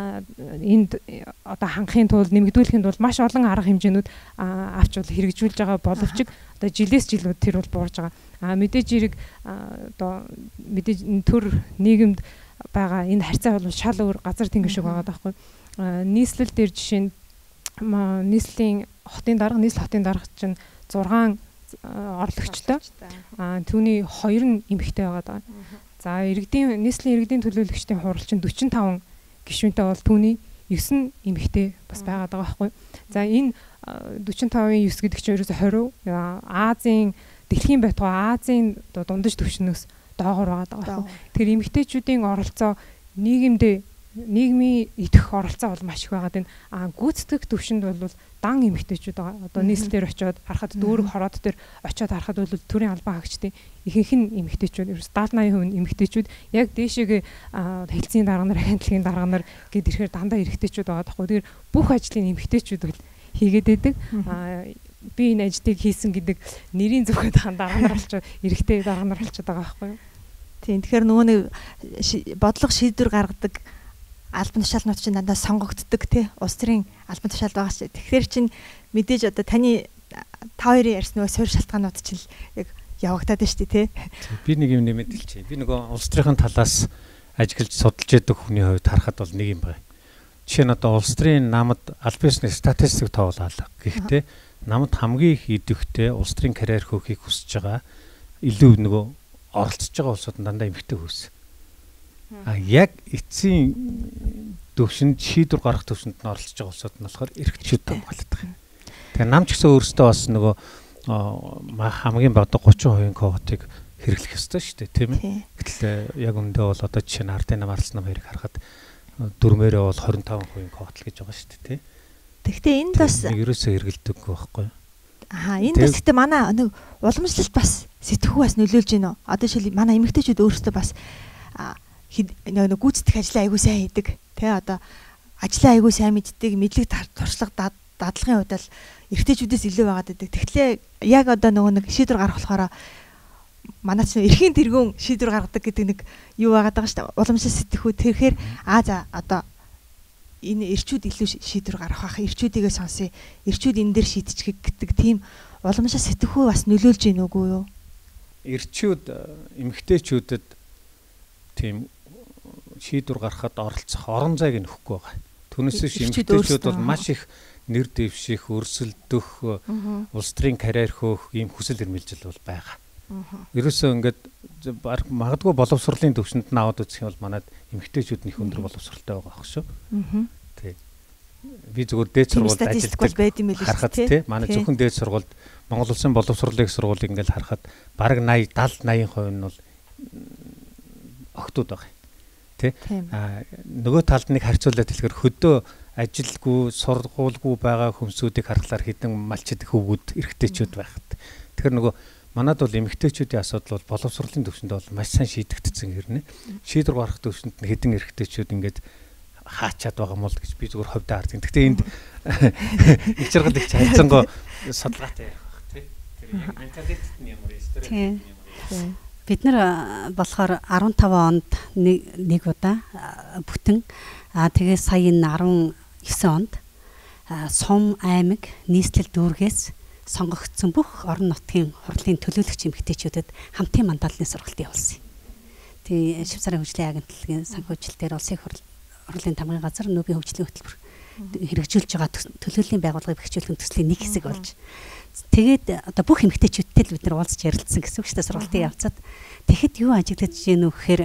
Speaker 4: энд одоо хангахын тулд нэмэгдүүлэхийн тулд маш олон арга хэмжээнүүд авч бол хэрэгжүүлж байгаа боловч одоо жилээс жилүүд тэр бол буурж байгаа. А мэдээж хэрэг одоо мэдээж төр нийгэмд байгаа энэ харьцаа бол шал өөр газар тэнгэр шиг байгаа даахгүй. Нийслэл дээр жишээ нь нийслэлийн хотын дарга нийслэл хотын дарга чинь зургаан орлогчтой. А түүний хоёр нь эмэгтэй байгаа даа. За иргэдийн нийслэлийн иргэдийн төлөөлөгчдийн хурал чинь forty five гишүүнтэй бол түүний nine нь эмэгтэй бас байгаа даа байхгүй. За энэ forty five-ын nine гэдэг чинь ерөөсө twenty Азийн дэлхийн байтугай Азийн дундаж түвшнээс доогоор байгаа даа. Тэр эмэгтэйчүүдийн оролцоо нийгэмдээ нийгмийн идэх оролцоо бол маш их байгаа дээ. А гүйцэтгэх төвшөнд бол дан эмэгтэйчүүд байгаа. Одоо нийслэлээр очиод харахад дүүрэг хороод дээр очиод харахад бол төрийн албан хаагчдын ихэнх нь эмэгтэйчүүд ерөөс seventy percent эмэгтэйчүүд яг дээшээгээ хэлцийн дарга нар, агентлагийн дарга нар гэд ирэхээр дандаа эрэгтэйчүүд байгаа байхгүй. Тэгэхээр бүх ажлын эмэгтэйчүүд бол хийгээд байдаг. А би энэ ажлыг хийсэн гэдэг нэрийн зүгт дарга нар болчихоо эрэгтэй дарга нар болчиход байгаа байхгүй юу?
Speaker 1: Тийм. Тэгэхээр нөгөө нэг бодлого шийдвэр гаргадаг албан тушаалнууд чинь дандаа сонгогддог тий. Улс төрийн албан тушаал байгаа шүү. Тэгэхээр чин мэдээж одоо таны та хоёрын ярьсан нөгөө суурь шалтгаанууд чинь яг явагдаад байна шүү тий.
Speaker 3: Би нэг юм нэмэт хэлчихье. Би нөгөө улс төрийн талаас ажиглаж судалж яддаг хүний хувьд харахад бол нэг юм байна. Жишээ нь одоо улс төрийн намд аль бисны статистик тоолоо. Гэхдээ намд хамгийн их идэвхтэй улс төрийн карьер хөөхийг хүсэж байгаа илүү нөгөө оролцож байгаа улсууд дандаа эмэгтэй хүмүүс. А яг эцсийн төвшөнд шийдвэр гаргах төвшөнд нь оролцож байгаа улсууд нь болохоор эрэгчүүд болдог юм. Тэгэхээр нам ч гэсэн өөрөөсөө бас нөгөө хамгийн бага thirty percent квотыг хэрэглэх ёстой шүү дээ, тийм ээ. Гэтэл яг үндэ бол одоо жишээ нь ардын нам арлсан хоёрыг харахад дөрмөөрөө бол twenty-five percent квот л гэж байгаа шүү дээ, тий.
Speaker 1: Тэгэхдээ энд бас
Speaker 3: ерөөсөө хэрэгэлдэг байхгүй юу?
Speaker 1: Аа, энд бас гэхдээ манай нэг уламжлалт бас сэтгхүү бас нөлөөлж байна. Одоо жишээл манай эмэгтэйчүүд өөрсдөө бас нэг гүйцэтгэх ажлаа айгуу сайн хийдэг. Тэ одоо ажлаа айгуу сайн мэддэг, мэдлэг туршлага дадлагын хувьд л эрэгтэйчүүдээс илүү байгаад байдаг. Тэгэхээр яг одоо нөгөө нэг шийдвэр гаргах болохоор манай чинь эрхийн тэргүүн шийдвэр гаргадаг гэдэг нэг юу байгаад байгаа шүү дээ. Уламжлалт сэтгхүү тэрхээр аа за одоо энэ эрчүүд илүү шийдвэр гаргах бах, эрчүүдийгээ сонсъё. Эрчүүд энэ дээр шийдчих гэдэг тийм уламжлалт сэтгхүү бас нөлөөлж ийн үгүй юу?
Speaker 3: Эрчүүд эмэгтэйчүүдэд тийм шийдвэр гаргахад оролцох орон зайг нөхгүй байгаа. Түүнээс эмэгтэйчүүд бол маш их нэр дэвших, өрсөлдөх, улс төрийн карьер хөөх ийм хүсэл эрмэлзэл бол байгаа. Ерөөсөө ингээд магадгүй боловсролын төвшөнд наваад үзэх юм бол манайд эмэгтэйчүүд нь их өндөр боловсролтой байгаа ах шүү. Тий. Би зүгээр дээд сургуульд ажилладаг харахад тий манай зөвхөн дээд сургуульд Монгол Улсын боловсролын сургуулийг ингээл харахад бараг восемьдесят даал восемьдесят нь бол охтууд байгаа. Тий. Аа нөгөө талд нэг харьцуулаад хэлэхээр хөдөө ажилгүй, сургуулгүй байгаа хүмүүсүүдийг харахаар хэдэн малчид хөвгүүд эрэгтэйчүүд байхад. Тэгэхээр нөгөө манад бол эмэгтэйчүүдийн асуудал бол боловсролын төвшөнд бол маш сайн шийдэгдсэн хэрнээ. Шийдвэр гаргах төвшөнд нь хэдэн эрэгтэйчүүд ингээд хаачаад байгаа мó л гэж би зүгээр ховдоо харддаг. Гэхдээ энд их жаргал их хайцангоо судалгаатай ярих баг тий. Тэр яг менталитет нь ямар историк юм ямар.
Speaker 2: Бид нар болохоор арвантав онд нэг удаа бүтэн аа тэгээ сая энэ арван девять онд Сум аймаг нийслэл дүүргээс сонгогдсон бүх орон нутгийн хурлын төлөөлөгч эмэгтэйчүүдэд хамтын мандааллын сургалт явуулсан. Тэгээ Швейцарын хөгжлийн агентлагийн санхүүжилтээр улсын хурлын тамгын газар нүүбийн хөгжлийн хөтөлбөр хэрэгжүүлж байгаа төлөөллийн байгууллагыг бэхжүүлэх төслийн нэг хэсэг болж. Тэгээд одоо бүх эмэгтэйчүүдтэй л бид нар уулзч ярилцсан гэсэн үг шүү дээ сургалтын явцад. Тэгэхэд юу ажиглаж гэнэ вэ гэхээр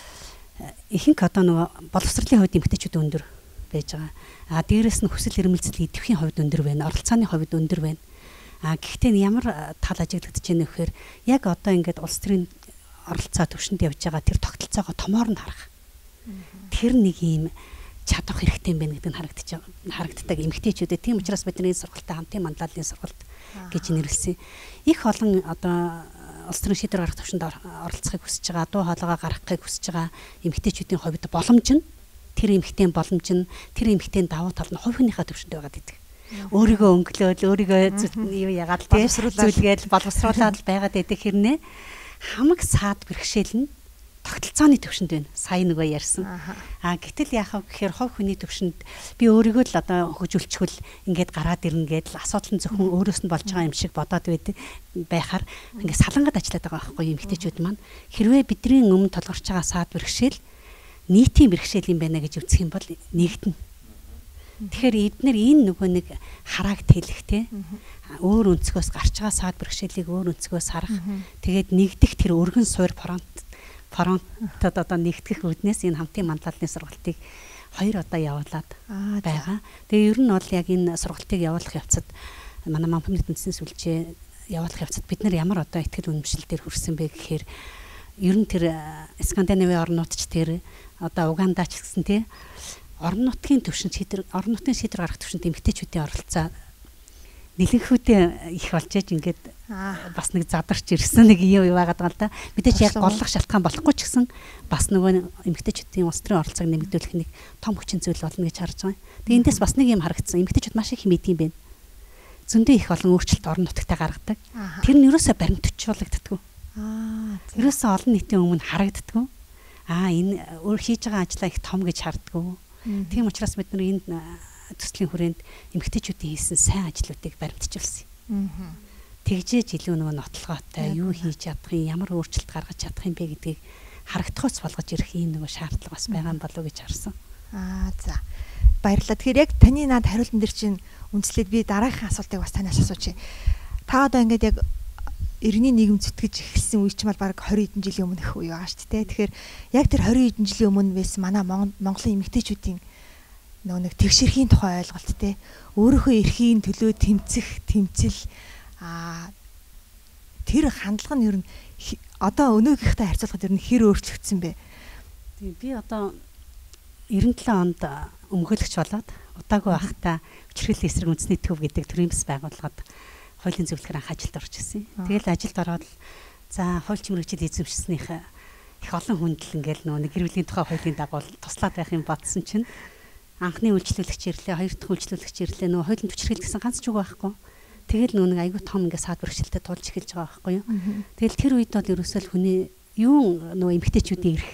Speaker 2: ихэнх одоо нөгөө боловсролын хувьд эмэгтэйчүүд өндөр байж байгаа. А дээрэс нь хүсэл эрмэлзэл идэвхийн хувьд өндөр байна. Оролцооны хувьд өндөр байна. А гэхдээ ямар тал ажиглагдаж байна вэ гэхээр яг одоо ингээд улс төрийн оролцоо төвшөнд явж байгаа тэр тогтолцоогоо томоор нь харах. Тэр нэг юм чадах хэрэгтэй юм байна гэдэг нь харагдаж харагддаг эмэгтэйчүүдэд. Тийм учраас бидний сургалтаа хамтын мандааллын сургалт гэж нэрлэсэн. Их олон одоо улс төрийн шийдвэр гаргах төвшөнд оролцохыг хүсэж байгаа, дуу хоолойгоо гаргахыг хүсэж байгаа эмэгтэйчүүдийн хувьд боломж нь тэр эмэгтэйн боломж нь тэр эмэгтэйн давуу тал нь хувь хүнийхээ төвшөнд байгаад идэг. Өөрийгөө өнгөлөөл, өөрийгөө юу ягаад тийм зүйлгээл боловсруулаад байгаад идэг хэрнээ хамаг саад бэрхшээл нь тогтолцооны төвшөнд байна. Сая нөгөө ярьсан. Аа гэтэл яахав гэхээр хувь хүний төвшөнд би өөрийгөө л одоо хөгжүүлчихвэл ингээд гараад ирнэ гэдэл асуудал нь зөвхөн өөрөөс нь болж байгаа юм шиг бодоод байдаг байхаар ингээд салангад ажиллаад байгаа байхгүй эмэгтэйчүүд маань. Хэрвээ бидний өмнө толгорч байгаа саад бэрхшээл нийтийн бэрхшээл юм байна гэж үзэх юм бол нэгдэнэ. Тэгэхээр эдгээр энэ нөгөө нэг харааг тэлэхтэй өөр өнцгөөс гарч байгаа саад бэрхшээлийг өөр өнцгөөс харах. Тэгээд нэгдэх тэр өргөн суур фронт фронтод одоо нэгтгэх үүднээс энэ хамтын мандааллын сургалтыг хоёр удаа явуулаад байгаа. Тэгээ ер нь бол яг энэ сургалтыг явуулах явцад манай Манпамны тэнцсэн сүлжээ явуулах явцад бид нар ямар одоо ихтгэл үнэмшилтээр хүрсэн бэ гэхээр ер нь тэр Скандинавын орнуудч тэр одоо Угандач гэсэн тий орон нутгийн төвшөнд шийдвэр орон нутгийн шийдвэр гаргах төвшөнд эмэгтэйчүүдийн оролцоо нэлэнхүүдээ их болж ээж ингээд бас нэг задарч ирсэн нэг юм байгаад байгаа л да. Мэдээж яг голлох шалтгаан болохгүй ч гэсэн бас нөгөө эмэгтэйчүүдийн улс төрийн оролцоог нэмэгдүүлэх нэг том хүчин зүйл болно гэж харж байгаа. Тэгээ эндээс бас нэг юм харагдсан. Эмэгтэйчүүд маш их мэдгийм байна. Зөндөө их олон өөрчлөлт орон нутагтаа гаргадаг. Тэр нь ерөөсөө баримтжуулагддаггүй. Аа. Ерөөсөө олон нийтийн өмнө харагддаггүй. Аа энэ өөр хийж байгаа ажлаа их том гэж харддаггүй. Тийм учраас бид нар энд төслийн хүрээнд эмэгтэйчүүдийн хийсэн сайн ажлуудыг баримтжуулсан. Аа. Тэгжээж илүү нөгөө нотлогоотой юу хийж чадах юм, ямар өөрчлөлт гаргаж чадах юм бэ гэдгийг харагдахуйц болгож ирэх юм нөгөө шаардлага бас байгаа юм болов уу гэж харсан.
Speaker 1: Аа за. Баярлалаа. Тэгэхээр яг таны наад хариултан дээр чинь үндэслээд би дараагийн асуултыг бас танаас асуучих. Та одоо ингээд яг иргэний нийгэм зүтгэж эхэлсэн үе чинь бол баг двадцать хэдэн жилийн өмнөх үе байгаа шүү дээ. Тэгэхээр яг тэр двадцать хэдэн жилийн өмнө байсан манай Монголын эмэгтэйчүүдийн нөгөө нэг тэгшэрхийн тухай ойлголт те өөрийнхөө эрхийн төлөө тэмцэх, тэмцэл аа тэр хандлага нь ер нь одоо өнөөгийнхтэй харьцуулахад ер нь хэр өөрчлөгдсөн бэ?
Speaker 2: Тийм би одоо девяносто онд өмгөөлөгч болоод удаагүй байхдаа хүчирхийллийн эсрэг үндэсний төв гэдэг төрийн бас байгууллагад хуулийн зөвлөхөр анх ажилд орж ирсэн. Тэгэл ажилд ороод за хууль чимрэгчид эзэмшснийх их олон хүндэл ингээл нөгөө гэр бүлийн тухай хуулийн дагуу туслаад байх юм бодсон чинь анхны үйлчлүүлэгч ирлээ, хоёр дахь үйлчлүүлэгч ирлээ нөгөө хуулийн хүчирхийлэл гэсэн ганц ч үг байхгүй. Тэгэл нөгөө нэг айгүй том ингээ саад бэрхшээлтэй тулж эхэлж байгаа байхгүй юу. Тэгэл тэр үед бол ерөөсөө л хүний юу нөгөө эмгтээчүүдийн ирэх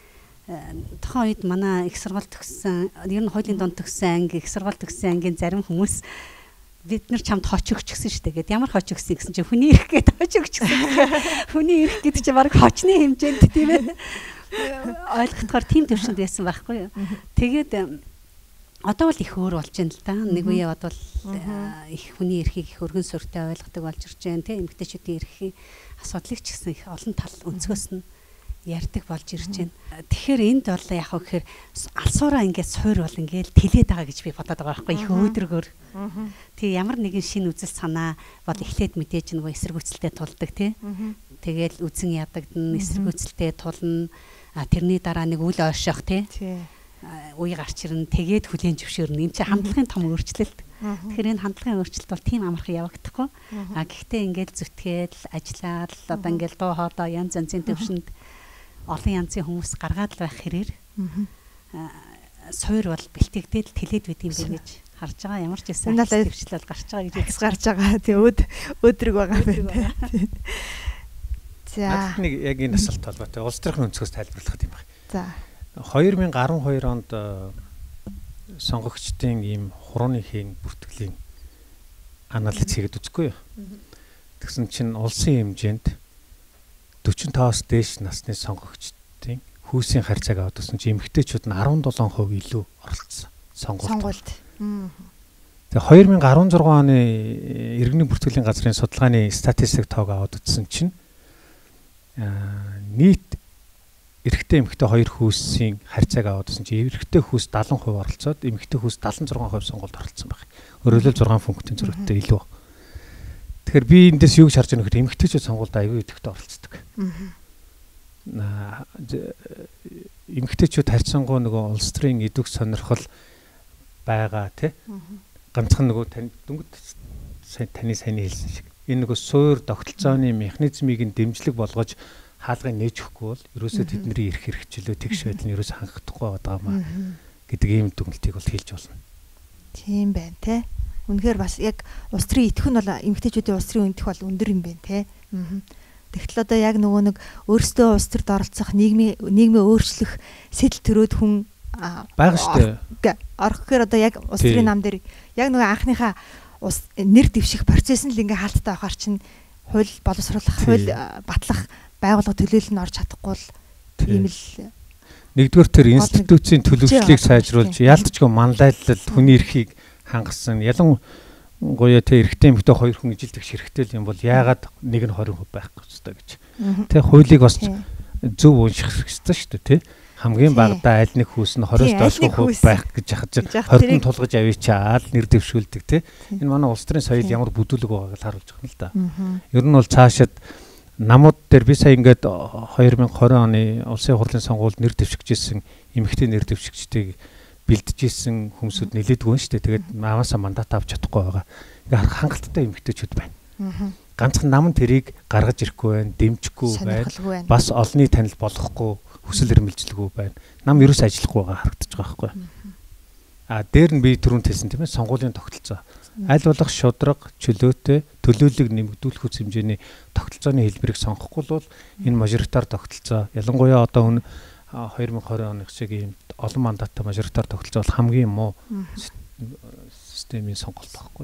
Speaker 2: тухайн үед манай их сургууль төгссөн, ер нь хуулийн донд төгссөн анги, их сургууль төгссөн ангийн зарим хүмүүс бид нар чамд хоч өгч гисэн шүү дээ. Гэт ямар хоч өгсөн гэсэн чинь хүний ирэх гээд хоч өгч гисэн. Хүний ирэх гэдэг чинь баг хочны хэмжээнд тийм ээ. Ойлгохоор тийм төвшөнд байсан байхгүй юу. Тэгээд одоо бол их өөр болж байна л да. Нэг үе одоо их хүний эрхийг их өргөн сүртэй ойлгодог болж ирж байна. Тэ эмэгтэйчүүдийн эрхийн асуудлыг ч гэсэн их олон тал өнцгөөс нь ярьдаг болж ирж байна. Тэгэхээр энд бол яг хөө гэхээр алсуураа ингээд суур бол ингээд тэлээд байгаа гэж би бодоод байгаа байхгүй их өөдрөгөр. Тэг ямар нэгэн шинэ үзэл санаа бол эхлээд мэдээж нөгөө эсэргүүцэлтэй тулдаг тий. Тэгэл үзэн ядагдана, эсэргүүцэлтэй тулна. Тэрний дараа нэг үл ойшох тий. Үе гарч ирнэ, тэгээд хүлээн зөвшөөрнө. Энд чинь хандлагын том өөрчлөлт. Тэгэхээр энэ хандлагын өөрчлөлт бол тийм амархан явагдахгүй. А гэхдээ ингээд зүтгээл, ажиллаад, одоо ингээд дуу хоолой янз янзын төвшөнд олон янзын хүмүүс гаргаад л байх хэрээр суур бол бэлтгэгдэл тэлээд байт юм бэ гэж харж байгаа. Ямар ч байсан төвчлэл гарч байгаа гэж
Speaker 1: хэлж гарч байгаа. Тий өд өдрөг байгаа байна. За.
Speaker 3: Нэг яг энэ асуулт толгойтой улс төрийн өнцгөөс тайлбарлах юм байна.
Speaker 1: За.
Speaker 3: две тысячи двадцать two онд сонгогчдын ийм хурууны хийн бүртгэлийн анализ хийгээд үзэхгүй юу. Тэгсэн чинь улсын хэмжээнд forty-five оос дээш насны сонгогчдын хүйсийн харьцааг аваад үзсэн чинь эмэгтэйчүүд нь seventeen percent илүү оролцсон сонгуульд. Тэгээ две тысячи sixteen оны иргэний бүртгэлийн газрын судалгааны статистик тоог аваад үзсэн чинь нийт эрэгтэй эмэгтэй хоёр хүйсийн харьцааг аваад үзсэн чинь эрэгтэй хүйс seventy percent оролцоод эмэгтэй хүйс seventy-six percent сонгуульд оролцсон байна. Өөрөөр хэлбэл six пунктын зөрүүтэй илүү. Тэгэхээр би эндээс юу гэж харж байгаа нөхөр эмэгтэйчүүд сонгуульд аюул идэвхтэй оролцдог. Аа эмэгтэйчүүд харьцангуй нөгөө улс төрийн эдүг сонирхол байгаа тий. Ганцхан нөгөө тань дөнгөж таны сайн хэлсэн шиг энэ нөгөө суур тогтолцооны механизмыг нь дэмжлэг болгож хаалгыг нээж өгөхгүй бол ерөөсөө тэдний эрх хэрэгчлөө тэгш байдал нь ерөөсөө хангахгүй байгаа маа гэдэг ийм дүгнэлтийг бол хэлж болно.
Speaker 1: Тийм байна тий. Үнэхээр бас яг улс төрийн идэвх нь бол эмэгтэйчүүдийн улс төрийн идэвх бол өндөр юм байна тий. Тэгтэл одоо яг нөгөө нэг өөрсдөө улс төрд оролцох нийгмийн нийгмээ өөрчлөх сэтэл төрөөд хүн
Speaker 3: байгаа шүү дээ.
Speaker 1: Орох гэхээр одоо яг улс төрийн нам дээр яг нөгөө анхныхаа ус нэр дэвших процесс нь л ингээ хаалттай авахар чинь хууль боловсруулах, хууль батлах байгууллага төлөөлөл нь орж чадахгүй л ийм л
Speaker 3: нэгдүгээр тэр институцийн төлөвшлийг сайжруулж яалтчгүй манлайлал хүний эрхийг хангасан ялангуяа тэ эрэгтэй эмэгтэй хоёр хүн ижилдэх хэрэгтэй юм бол яагаад нэг нь twenty percent байх ёстой гэж. Тэ хуулийг бас зөв унших хэрэгтэй шүү дээ тий. Хамгийн багадаа аль нэг хүүс нь twenty-оос доош хүү байх гэж хахаж twenty тулгаж авъячаал нэр дэвшүүлдэг тий. Энэ манай улс төрийн соёл ямар бүдүүлэг байгааг харуулж байгаа юм л да. Ер нь бол цаашид намууд дээр би сая ингээд twenty twenty оны улсын хурлын сонгуульд нэр дэвшигчсэн эмэгтэй нэр дэвшигчдийг бэлдэжсэн хүмүүсүүд нэлээдгүй шүү дээ. Тэгээд мааваасаа мандат авч чадахгүй байгаа. Ингээ хангалттай эмэгтэйчүүд байна. Ганцхан нам тэрийг гаргаж ирэхгүй байна, дэмжихгүй байна. Бас олонний танил болохгүй, хүсэл эрмэлзэлгүй байна. Нам ерөөс ажиллахгүй байгаа харагдаж байгаа байхгүй. А дээр нь би түрүүнд хэлсэн тийм ээ сонгуулийн тогтолцоо. Аль болох шудраг, чөлөөтэй, төлөөлөлийг нэмэгдүүлэх хүч хэмжээний тогтолцооны хэлбэрийг сонгохгүй бол энэ мажоритар тогтолцоо ялангуяа одоо хүн twenty twenty оны шиг ийм олон мандаттай мажоритар тогтолцоо бол хамгийн муу системийн сонголт байхгүй.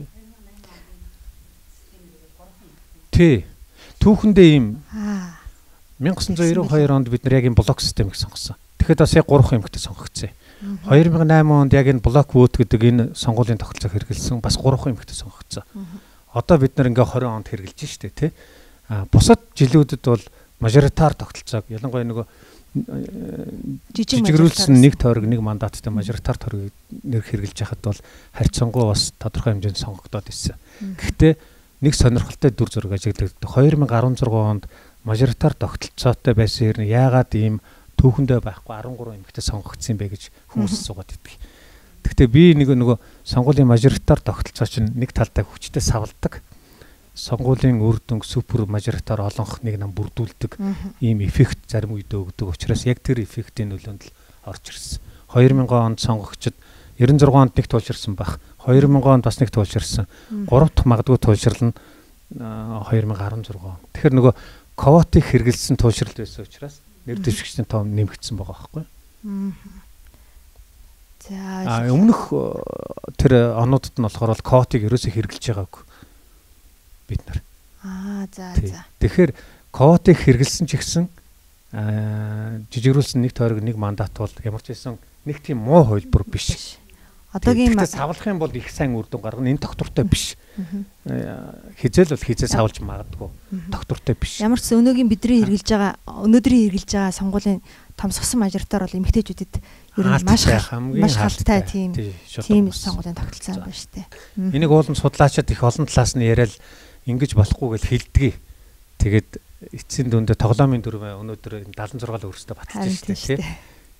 Speaker 3: Тэ. Түүхэндээ ийм nineteen ninety-two онд бид нар яг энэ блок системийг сонгосон. Тэгэхэд бас яг three эмэгтэй сонгогдсон. two thousand eight онд яг энэ блок вот гэдэг энэ сонгуулийн тогтолцоог хэрэгэлсэн бас three эмэгтэй сонгогдсон. Одоо бид нар ингээ twenty онд хэрэгжилж штэ тий. А бусад жилүүдэд бол мажоритар тогтолцоог ялангуяа нөгөө жижигрүүлсэн нэг тойрог нэг мандаттай мажоритар тойрог нэр хэрэгжилж хахад бол харьцангуй бас тодорхой хэмжээнд сонгогдоод ирсэн. Гэхдээ нэг сонирхолтой дүр зураг ажиглагддаг. twenty sixteen онд мажоритар тогтолцоотой байсан хэрнээ яагаад ийм түүхэндээ байхгүй thirteen эмэгтэй сонгогдсон бэ гэж хүмүүс суугаад идэг. Гэхдээ би нэг нөгөө сонгуулийн мажоритар тогтолцоо чинь нэг талдаа хүчтэй савладаг. Сонгуулийн үр дүнг супер мажоритар олонх нэг нам бүрдүүлдэг ийм эффект зарим үед өгдөг учраас яг тэр эффектийн нөлөөнд л орж ирсэн. two thousand онд сонгогчд ninety-six онд нэг туулширсан байх. two thousand онд бас нэг туулширсан. Гурав дахь магадгүй туулширл нь twenty sixteen он. Тэгэхээр нөгөө квотыг хэрэгэлсэн туулширл байсан учраас нэр дэвшигчдийн тоон нэмэгдсэн байгаа байхгүй. За өмнөх тэр онуудад нь болохоор квотыг ерөөсөө хэрэгжилж байгаагүй бид нар.
Speaker 1: Аа за за.
Speaker 3: Тэгэхээр квотыг хэрэгэлсэн ч гэсэн жижигрүүлсэн нэг тойрог нэг мандат бол ямар ч байсан нэг тийм муу хувилбар биш.
Speaker 1: Одоогийн
Speaker 3: савлах юм бол их сайн үр дүн гаргана. Энэ доктортой биш. Хизээл бол хизээ савлж магадгүй. Доктортой биш.
Speaker 1: Ямар ч өнөөгийн бидний хэрэгжилж байгаа өнөөдрийн хэрэгжилж байгаа сонгуулийн томсгосон мажоритар бол эмэгтэйчүүдэд ер нь маш маш халттай тийм тийм сонгуулийн тогтолцоо байна шүү дээ.
Speaker 3: Энийг уулын судлаачид их олон талаас нь яриад ингэж болохгүй гэж хэлдэгий. Тэгээд эцсийн дүндээ тоглоомын дөрөв өнөөдөр седан зургаал өөрөөсөө баталж штэ тий.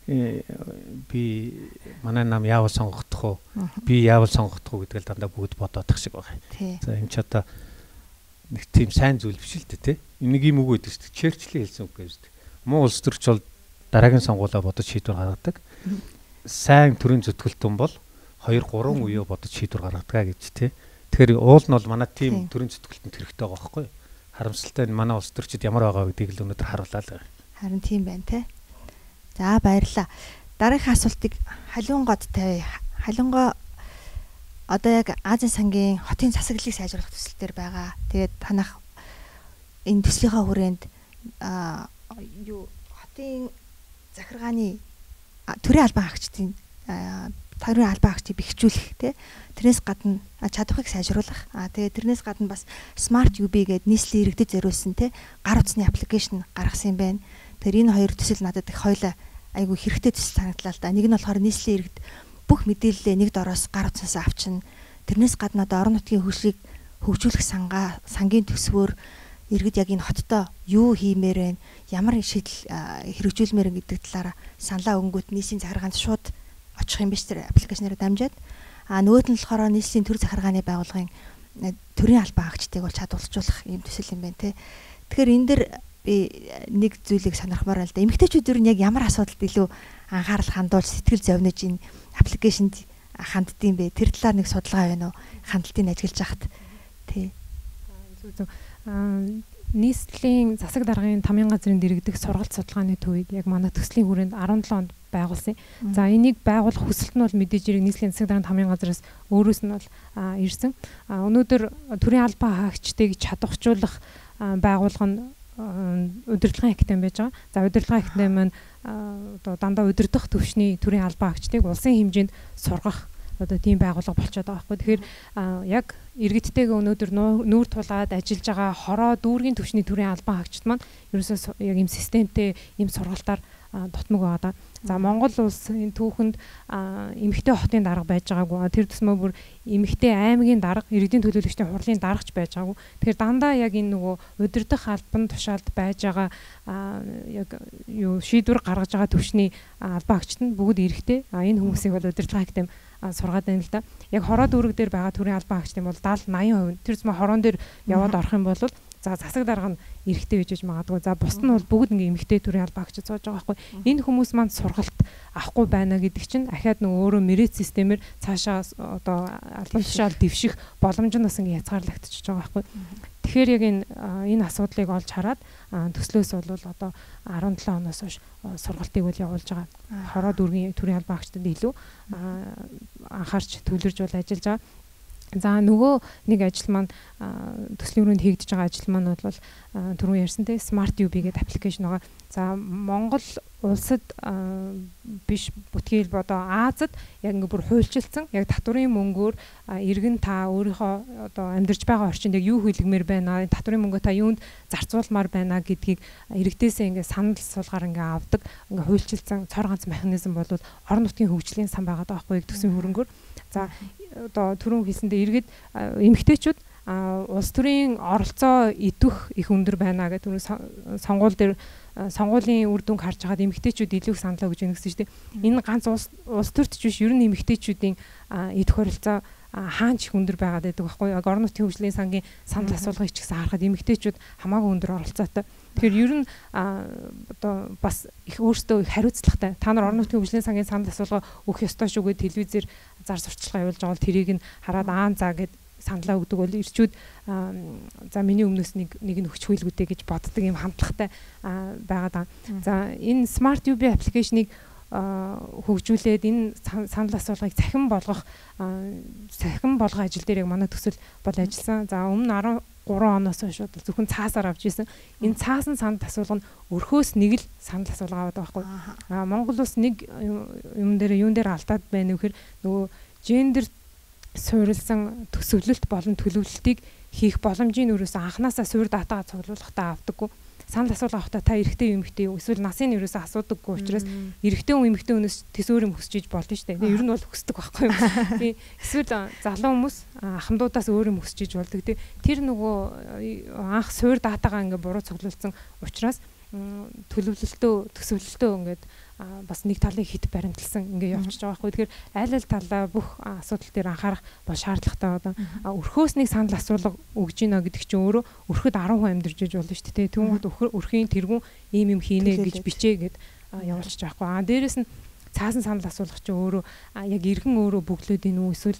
Speaker 3: Би манай нам яавал сонгогдох уу? Би яавал сонгогдох уу гэдгээл дандаа бүгд бодоодох шиг байна. За энэ ч одоо нэг тийм сайн зүйл биш л дээ тий. Энийг юм үг гэдэг шүү дээ. Черчиллийн хэлсэн үг гэж. Муу улс төрч бол дараагийн сонгуулаа бодож шийдвэр гаргадаг. Сайн төрийн зүтгэлтэн бол хоёр гурван үеэ бодож шийдвэр гаргадаг гэж тий. Тэгэхээр уул нь бол манай тийм төрийн зүтгэлтэнт хэрэгтэй байгаа байхгүй юу? Харамсалтай нь манай улс төрчид ямар байгаа гэдгийг л өнөөдөр харууллаа л байна.
Speaker 1: Харин тийм байна тий. За баярлалаа. Дараагийн асуултыг халиунгод тавь. Халиунгоо одоо яг Азийн сангийн хотын засаглалыг сайжруулах төсөл төр байгаа. Тэгээд танах энэ төслийнхаа хүрээнд а юу хотын захиргааны төрийн албан хаагчдын төрийн албан хаагчдыг бэхжүүлэх тий. Тэрнээс гадна чадварыг сайжруулах. А тэгээд тэрнээс гадна бас Smart ю би гэдэг нийслэлийн иргэдэд зориулсан тий гар утасны аппликейшн гаргасан юм байна. Тэр энэ хоёр төсөл надад их хоёлаа айгүй хэрэгтэй төсөл санагдлаа л да. Нэг нь болохоор нийслэлийн иргэд бүх мэдээлэлээ нэг дороос гар утсаас авчна. Тэрнээс гадна одоо орон нутгийн хөгжлийг хөгжүүлэх сангаа сангийн төсвөөр иргэд яг энэ хоттоо юу хиймээр вэ? Ямар шийдэл хэрэгжүүлмээр гэдэг талаараа саналаа өгөнгөт нийслэлийн захиргаанд шууд очих юм биш тэр аппликейшнээр дамжаад. А нөгөөт нь болохоор нийслэлийн төр захиргааны байгууллагын төрийн албан хаагчдыг бол чадваржуулах юм төсөл юм байна те. Тэгэхээр энэ дэр би нэг зүйлийг сонирхмоор байна л да. Эмэгтэйчүүд ер нь яг ямар асуудалд илүү анхаарал хандуулж сэтгэл зовниж энэ аппликейшнд ханддсан бэ? Тэр талаар нэг судалгаа байна уу? Хандлтыг ажиглаж хахад тий.
Speaker 4: Аа нийслэлийн засаг даргын тамийн газрын дэргэдэх сургалт судалгааны төвийг яг манай төслийн хүрээнд арван долоо онд байгуулсан. За энийг байгуулах хүсэлт нь бол мэдээж хэрэг нийслэлийн засаг даргын тамийн газраас өөрөөс нь бол ирсэн. Өнөөдөр төрийн албан хаагчдыг чадваржуулах байгууллага нь удирдлагын академи байж байгаа. За удирдлагын академи маань одоо дандаа удирдах төвшний төрийн албан хаагчдыг улсын хэмжээнд сургах одоо тийм байгууллага болчиход байгаа байхгүй. Тэгэхээр яг иргэдтэйгээ өнөөдөр нүүр тулаад ажиллаж байгаа хороо дүүргийн төвшний төрийн албан хаагчид маань ерөөсөө яг ийм системтэй ийм сургалтаар дутмаг байгаа. За Монгол улс энэ түүхэнд эмэгтэй хотын дарга байж байгаагүй. Тэр төсмөө бүр эмэгтэй аймгийн дарга, иргэдийн төлөөлөгчдийн хурлын даргач байж байгаагүй. Тэгэхээр дандаа яг энэ нөгөө удирдах албан тушаалд байж байгаа яг юу шийдвэр гаргаж байгаа төвшний албан хаагчид нь бүгд эрэгтэй. Энэ хүмүүсийг бол удирдлагын академи сургаад байна л да. Яг хороо дүүрэг дээр байгаа төрийн албан хаагчдын бол даатал восемь %. Тэр зүмээ хороон дээр яваад орох юм бол за засаг дарга нь эрэгтэй байж магадгүй. За бус нь бол бүгд ингээ эмэгтэй төрийн албан хаагчид сууж байгаа байхгүй. Энэ хүмүүс маань сургалт авахгүй байна гэдэг чинь ахаад нөгөө өөрөө мэрэт системээр цаашаа одоо албан тушаал дэвших боломж нь бас ингээ язгаарлагдчихж байгаа байхгүй. Тэгэхээр яг энэ энэ асуудлыг олж хараад төслөөс бол одоо арван долоо оноос хойш сургалтыг бол явуулж байгаа. Хороо дүүргийн төрийн албан хаагчдад илүү анхаарч төлөрж бол ажиллаж байгаа. За нөгөө нэг ажил маань төслийн өрөөнд хийгдэж байгаа ажил маань бол түрүүн ярьсан те Smart ю би гэдэг аппликейшн байгаа. За Монгол улсад биш бүтгээл бодоо Азад яг ингээ бүр хуульчилсан яг татврын мөнгөөр иргэн та өөрийнхөө одоо амьдарч байгаа орчинд яг юу хийлгмээр байна, татврын мөнгөө та юунд зарцуулмаар байна гэдгийг иргэдээсээ ингээ санал суулгаар ингээ авдаг. Ингээ хуульчилсан цор ганц механизм бол орон нутгийн хөгжлийн сан байгаа даахгүй төсвийн хөрөнгөөр. За одоо түрүүн хэлсэндээ иргэд эмэгтэйчүүд улс төрийн оролцоо идэх их өндөр байна гэдэг түрүү сонгуул дээр сонгуулийн үр дүнг харж хагаад эмэгтэйчүүд илүү их саналаа өгж байна гэсэн чинь энэ ганц улс улс төрч биш ер нь эмэгтэйчүүдийн идэх оролцоо хаан ч их өндөр байгаад байдаг байхгүй яг орон нутгийн хөгжлийн сангийн санал асуулгыг ч гэсэн харахад эмэгтэйчүүд хамаагүй өндөр оролцоотой. Тэгэхээр ер нь одоо бас их өөртөө их хариуцлагатай. Та нар орон нутгийн хөгжлийн сангийн санал асуулга өгөх ёстой шүү гэж телевизээр зар сурталчилгаа явуулж байгаа бол тэрийг нь хараад аан заа гэд саналаа өгдөг бол ирчүүд за миний өмнөөс нэг нэг нь өгч хүйлгүүтэй гэж боддог юм хандлагатай байгаад байгаа. За энэ Smart ю би аппликейшнийг хөгжүүлээд энэ санал асуулгыг цахим болгох цахим болгох ажил дээр яг манай төсөл бол ажилласан. За өмнө арван гурван оноос хойш зөвхөн цаасаар авч ирсэн. Энэ цаасан санал асуулга нь өрхөөс нэг л санал асуулга аваад байгаа байхгүй. Аа Монгол улс нэг юм дээр юун дээр алдаад байна вэ гэхээр нөгөө гендер суурилсан төсөвлөлт болон төлөвлөлтийг хийх боломжийн өрөөс анханасаа суурь датагаа цуглуулгахдаа авдаггүй. Санал асуулга авахдаа та эрэгтэй эмэгтэй юу эсвэл насын өрөөсөө асуудаггүй учраас эрэгтэй хүн эмэгтэй хүнээс төсөөр юм хүсэж болж шүү дээ. Ер нь бол хүсдэг байхгүй юу? Тий. Эсвэл залуу хүмүүс ахмадуудаас өөр юм хүсэж болдог. Тий. Тэр нөгөө анх суурь датагаа ингээ буруу цуглуулсан учраас төлөвлөлтөө төсөвлөлтөө ингээд бас нэг талыг хит баримтлсан ингээ явчихж байгаа байхгүй. Тэгэхээр аль аль талаа бүх асуудал дээр анхаарах бол шаардлагатай одоо өрхөөс нэг санал асуулга өгж гинэ гэдэг чинь өөрөө өрхөд арван хүн амьдарч иж болно шүү дээ. Түүнүүд өрхийн тэргүүн ийм юм хийнэ гэж бичээ гэд явуулчих байхгүй. Аа дээрэс нь цаасан санал асуулга чинь өөрөө яг иргэн өөрөө бөглөөд ийн үү эсвэл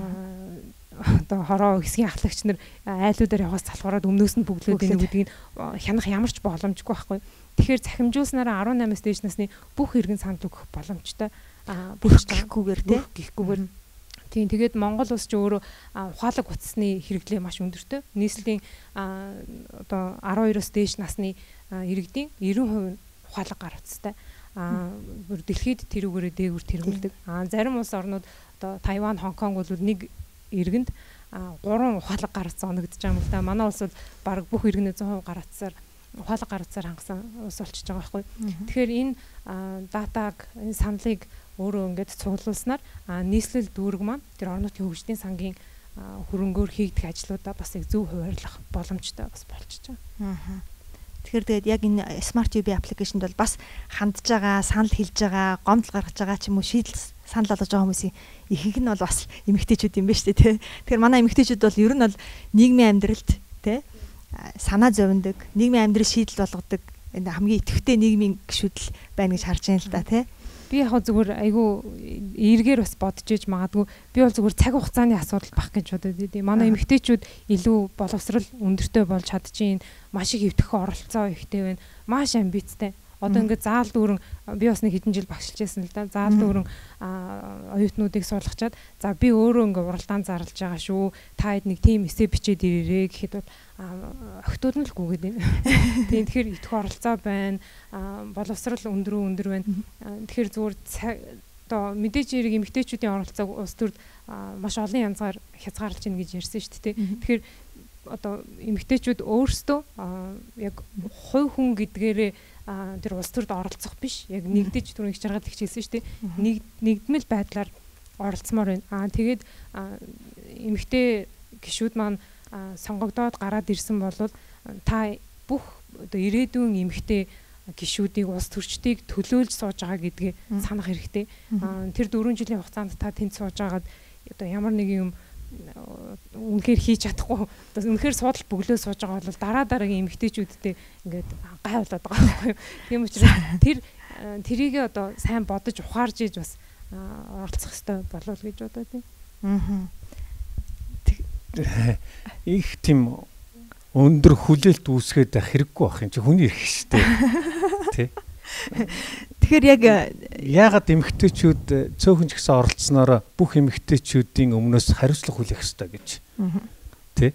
Speaker 4: одоо хороо хэсгийн ахлагч нар айлуудаар яваас залхуураад өмнөөс нь бөглөөд ийн гэдгийг хянах ямар ч боломжгүй байхгүй. Тэгэхээр захимжуулснараа арван намаас дээш насны бүх иргэн санал өгөх боломжтой.
Speaker 1: Бүх гэхгүйгээр тий
Speaker 4: гэхгүйгээр. Тийм тэгээд Монгол улс ч өөрөө ухаалаг утасны хэрэглээ маш өндөртэй. Нийслэлийн одоо арван хоёроос дээш насны иргэдийн ninety percent ухаалаг гар утастай. Аа дэлхийд тэрүүгээрээ дээгүр тэргүүлдэг. Аа зарим улс орнууд одоо Тайван, Хонконг бол нэг иргэнд гурван ухаалаг гар утас оногдож байгаа юм л да. Манай улс бол баг бүх иргэнээ one hundred percent гар утасаар ухаалаг гар утсаар хангасан улс болчихж байгаа байхгүй. Тэгэхээр энэ датаг, энэ саналыг өөрөө ингээд цуглуулснаар нийслэл дүүрэг маань тэр орон нутгийн хөгжлийн сангийн хөрөнгөөр хийгдэх ажлуудаа бас их зөв хуваарлах боломжтой бас болчихж байгаа.
Speaker 1: Тэгэхээр тэгээд яг энэ Smart ю би аппликейшнд бол бас хандж байгаа, санал хэлж байгаа, гомдол гаргаж байгаа ч юм уу шийдэл санал болгож байгаа хүмүүсийн ихэнх нь бол бас эмэгтэйчүүд юм байна шүү дээ, тий. Тэгэхээр манай эмэгтэйчүүд бол ер нь бол нийгмийн амьдралд тий санаа зовндог, нийгмийн амьдрал шийдэл болгодог энэ хамгийн идэвхтэй нийгмийн гишүүдл байна гэж харж байна л да, тий.
Speaker 4: Би яг зүгээр айгүй эргээр бас бодож иж магадгүй би бол зүгээр цаг хугацааны асуудал бах гэж бодод идэв. Манай эмэгтэйчүүд илүү боловсрал өндөртэй болж чадчихин, маш их өвтөх оролцоо ихтэй байна. Маш амбицтай. Одоо ингээд заал дүүрэн би бас нэг хэдэн жил багшилж байсан л да. Заал дүүрэн оюутнуудыг суулгачаад за би өөрөө ингээд уралдаан зарлж байгаа шүү. Та хэд нэг тим эссе бичээд ирээрээ гэхэд бол охтууд нь л гүгээд байна. Тийм тэгэхээр өвтөх оролцоо байна. Боловсрал өндөр өндөр байна. Тэгэхээр зүгээр одоо мэдээж хэрэг эмэгтэйчүүдийн оролцоог улс төрд маш олон янзаар хязгаарлаж ийн гэж ярьсан шүү дээ. Тэгэхээр одоо эмэгтэйчүүд өөрсдөө яг хувь хүн гэдгээрээ тэр улс төрд оролцох биш. Яг нэгдэж түрүүний чаргаад хэлсэн шүү дээ. Нэг нэгдмэл байдлаар оролцмоор байна. Аа тэгээд эмэгтэй гишүүд маань сонгогдоод гараад ирсэн бол та бүх одоо ирээдүйн эмэгтэй гишүүдийг улс төрчдийг төлөөлж сууж байгаа гэдгээ санах хэрэгтэй. Тэр дөрвөн жилийн хугацаанд та тэнд сууж байгаад одоо ямар нэг юм үнэхээр хийж чадахгүй одоо үнэхээр суудал бөглөө сууж байгаа бол дараа дараагийн эмэгтэйчүүдтэй ингээд гай болоод байгаа байхгүй юу. Тийм учраас тэр тэрийг одоо сайн бодож ухаарж иж бас оролцох хэрэгтэй болов гэж бодоо тийм.
Speaker 1: Аа.
Speaker 3: Их тийм өндөр хүлээлт үүсгээд хэрэггүй байх юм чи хүний ирэх штэ. Тэ.
Speaker 1: Тэгэхээр яг
Speaker 3: яагаад эмэгтэйчүүд цөөхөн ч гэсэн оролцсноор бүх эмэгтэйчүүдийн өмнөөс хариуцлага хүлээх ёстой гэж. Тэ.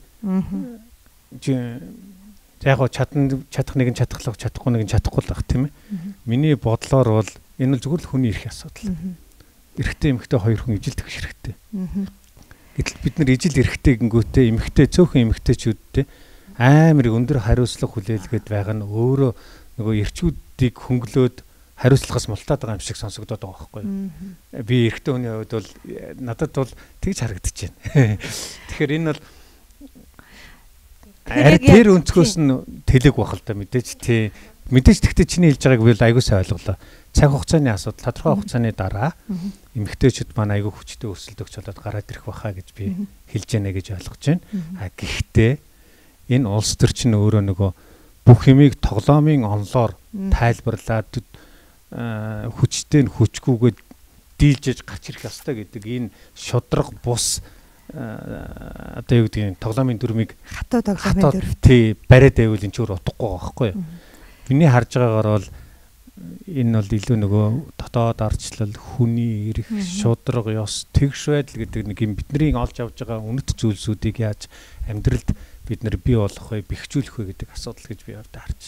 Speaker 3: Яг гоо чадна чадах нэг нь чадхлах чадахгүй нэг нь чадахгүй л байх тийм ээ. Миний бодлоор бол энэ л зүгээр л хүний ирэх асуудал. Эрэгтэй эмэгтэй хоёр хүн ижил тэгш хэрэгтэй. Гэтэл бид нар ижил эрэгтэй гингүүтээ эмэгтэй цөөхөн эмэгтэйчүүдтэй амар өндөр хариуцлага хүлээлгээд байгаа нь өөрөө нөгөө эрчүүдийг хөнгөлөөд хариуцлагаас мултаад байгаа юм шиг сонсогдоод байгаа байхгүй юу. Би эрэгтэй хүний хувьд бол надад бол тэгж харагдаж байна. Тэгэхээр энэ бол арай тэр өнцгөөс нь тэлэг бах л да мэдээж тий. Мэдээж тэгтээ чиний хэлж байгааг би айгуу сайн ойлголоо. Цаг хугацааны асуудал, тодорхой хугацааны дараа эмэгтэйчүүд маань айгуу хүчтэй өсөлтөгч болоод гараад ирэх баха гэж би хэлж яана гэж ойлгож байна. А гэхдээ энэ улс төр чинь өөрөө нөгөө бүх юмыг тоглоомын онлоор тайлбарлаад хүчтэй нь хүчгүйгээд дийлжэж гарч ирэх ёстой гэдэг энэ шудраг бус одоо юу гэдгийг тоглоомын дүрмийг
Speaker 1: хатуу тоглоомын дүрм
Speaker 3: тий бариад байвал энэ ч өөр утгагүй байгаа байхгүй юу. Миний харж байгаагаар бол энэ бол илүү нөгөө дотоод ардчлал, хүний эрх, шудраг ёс, тэгш байдал гэдэг нэг юм бидний олж авж байгаа үнэт зүйлсүүдийг яаж амьдралд бид нэр бий болгох вэ, бэхжүүлэх вэ гэдэг асуудал гэж би өөртөө харж байна.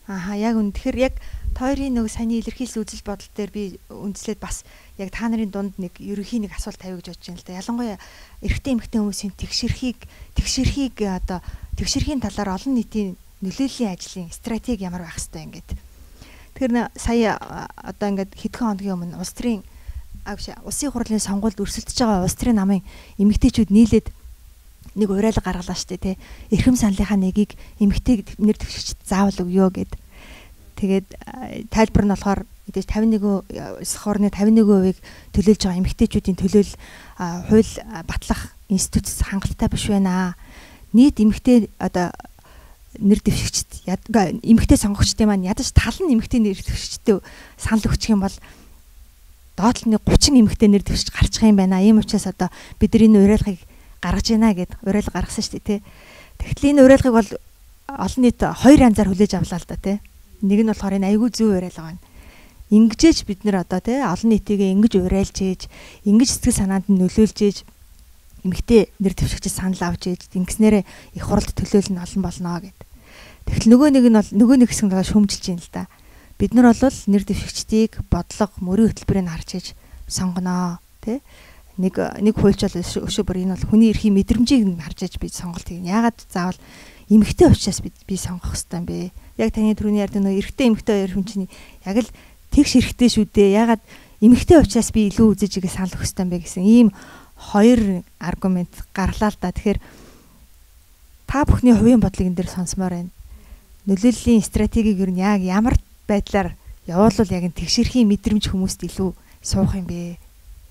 Speaker 1: Ааха яг үн тэгэхээр яг тойрын нэг саний илэрхийлсэн үзэл бодол дээр би үндэслээд бас яг та нарын дунд нэг ерөнхий нэг асуулт тавих гэж бодож байна л да. Ялангуяа эрэгтэй эмэгтэй хүмүүсийн тэгшэрхийг тэгшэрхийг одоо тэгшэрхийн талаар олон нийтийн нөлөөллийн ажлын стратеги ямар байх хэвээр ингээд. Тэгэхээр сая одоо ингээд хэдхэн хоногийн өмнө улс төрийн улсын хурлын сонгуульд өрсөлдөж байгаа улс төрийн намын эмэгтэйчүүд нийлээд нэг уриалга гаргалаа штэ тий. Эрхэм саналынхаа нэгийг эмэгтэй нэр дэвшигчд заавал өгөө гэд. Тэгээд тайлбар нь болохоор мэдээж тавин нэг улс хурлын тавин нэг хувийг төлөөлж байгаа эмэгтэйчүүдийн төлөөл хууль батлах институт хангалттай биш байна. Нийт эмэгтэй одоо нэр дэвшигчд эмэгтэй сонгогчдын маань ядаж тал нь эмэгтэй нэр дэвшигчтэй санал өгчих юм бол доотлын гучин эмэгтэй нэр дэвшиж гарчих юм байна. Ийм учраас одоо бид энэ уриалгыг гаргаж ийна гэд уриалга гаргасан шүү дээ тий. Тэгтэл энэ уриалгыг бол олон нийт хоёр янзаар хүлээж авлаа л да тий. Нэг нь болохоор энэ айгүй зүй уриалга байна. Ингэжээч бид нэр одоо тий олон нийтийгээ ингэж уриалж ээж, ингэж сэтгэл санаанд нь нөлөөлж ээж эмэгтэй нэр дэвшигч санал авч ээж ингэснээрээ их хуралд төлөөлөл нь олон болно гэд. Тэгтэл нөгөө нэг нь бол нөгөө нэг хэсэг нь шөмжилж юм л да. Бид нар бол нэр дэвшигчдийг бодлого, мөрийн хөтөлбөрийг харж ээж сонгоноо тий. Нэг нэг хуульчаал өшөө бүр энэ бол хүний эрхийн мэдрэмжийг нь харж аж би сонголт хийгнэ. Ягаад заавал эмэгтэй учраас би би сонгох хэрэгтэй юм бэ? Яг таны түрүүний ярьдаг нөө эрэгтэй эмэгтэй хоёр хүн чинь яг л тэгш эрэгтэй шүү дээ. Ягаад эмэгтэй учраас би илүү үзэж игээ санал өгөх хэрэгтэй юм бэ гэсэн ийм хоёр аргумент гарлаа л да. Тэгэхээр та бүхний хувийн бодлыг энэ дээр сонсомоор байна. Нөлөөллийн стратегийг ер нь яг ямар байдлаар явуулвал яг тэгшэрхийн мэдрэмж хүмүүст илүү суух юм бэ?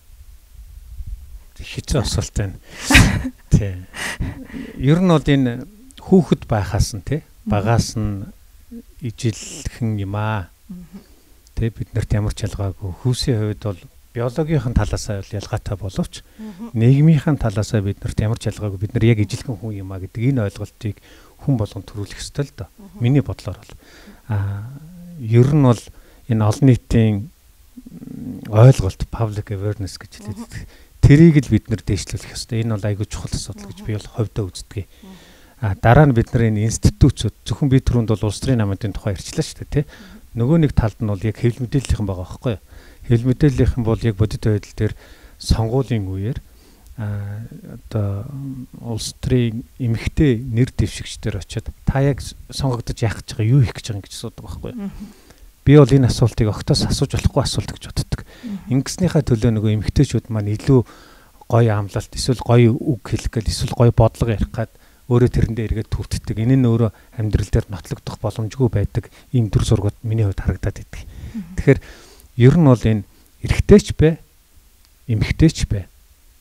Speaker 3: Хэцүү асуулт байна. Тий. Ер нь бол энэ хүүхэд байхаас нь тий багаас нь ижилхэн юм аа. Тий биднэрт ямар ч ялгаагүй. Хүүсийн хувьд бол биологийн талаас нь ялгаатай боловч нийгмийн талаас нь биднэрт ямар ч ялгаагүй. Бид нар яг ижилхэн хүн юм аа гэдэг энэ ойлголтыг хүн болгон төрүүлэх ёстой л доо. Миний бодлоор бол аа ер нь бол энэ олон нийтийн ойлголт public awareness гэж хэлээд тэрийг л бид нэр дэвшлүүлэх ёстой. Энэ бол айгүй чухал асуудал гэж би бол ховдоо үздэг. А дараа нь бид нар энэ институтчуд зөвхөн би түрүүнд бол улс төрийн намын тухай ярьчлаа шүү дээ, тий. Нөгөө нэг талд нь бол яг хэвлэл мэдээллийнхэн байгаа байхгүй юу? Хэвлэл мэдээллийнхэн бол яг бодит байдал дээр сонгуулийн үеэр а одоо улс төрийн эмэгтэй нэр дэвшигчдэр очиод та яг сонгогдож яах гэж байгаа юу хийх гэж байгаа гэж асуудаг байхгүй юу? Би бол энэ асуултыг огтоос асууж болохгүй асуулт гэж боддог. Ингэснийхаа төлөө нөгөө эмэгтэйчүүд маань илүү гоё амлалт, эсвэл гоё үг хэлэх гэл, эсвэл гоё бодлого ярих гад өөрөө тэрэндээ эргээд түртдэг. Энэ нь өөрөө амьдрал дээр нотлогдох боломжгүй байдаг ийм төр зургууд миний хувьд харагдаад идэг. Тэгэхээр ер нь бол энэ эрэгтэйч бай, эмэгтэйч бай.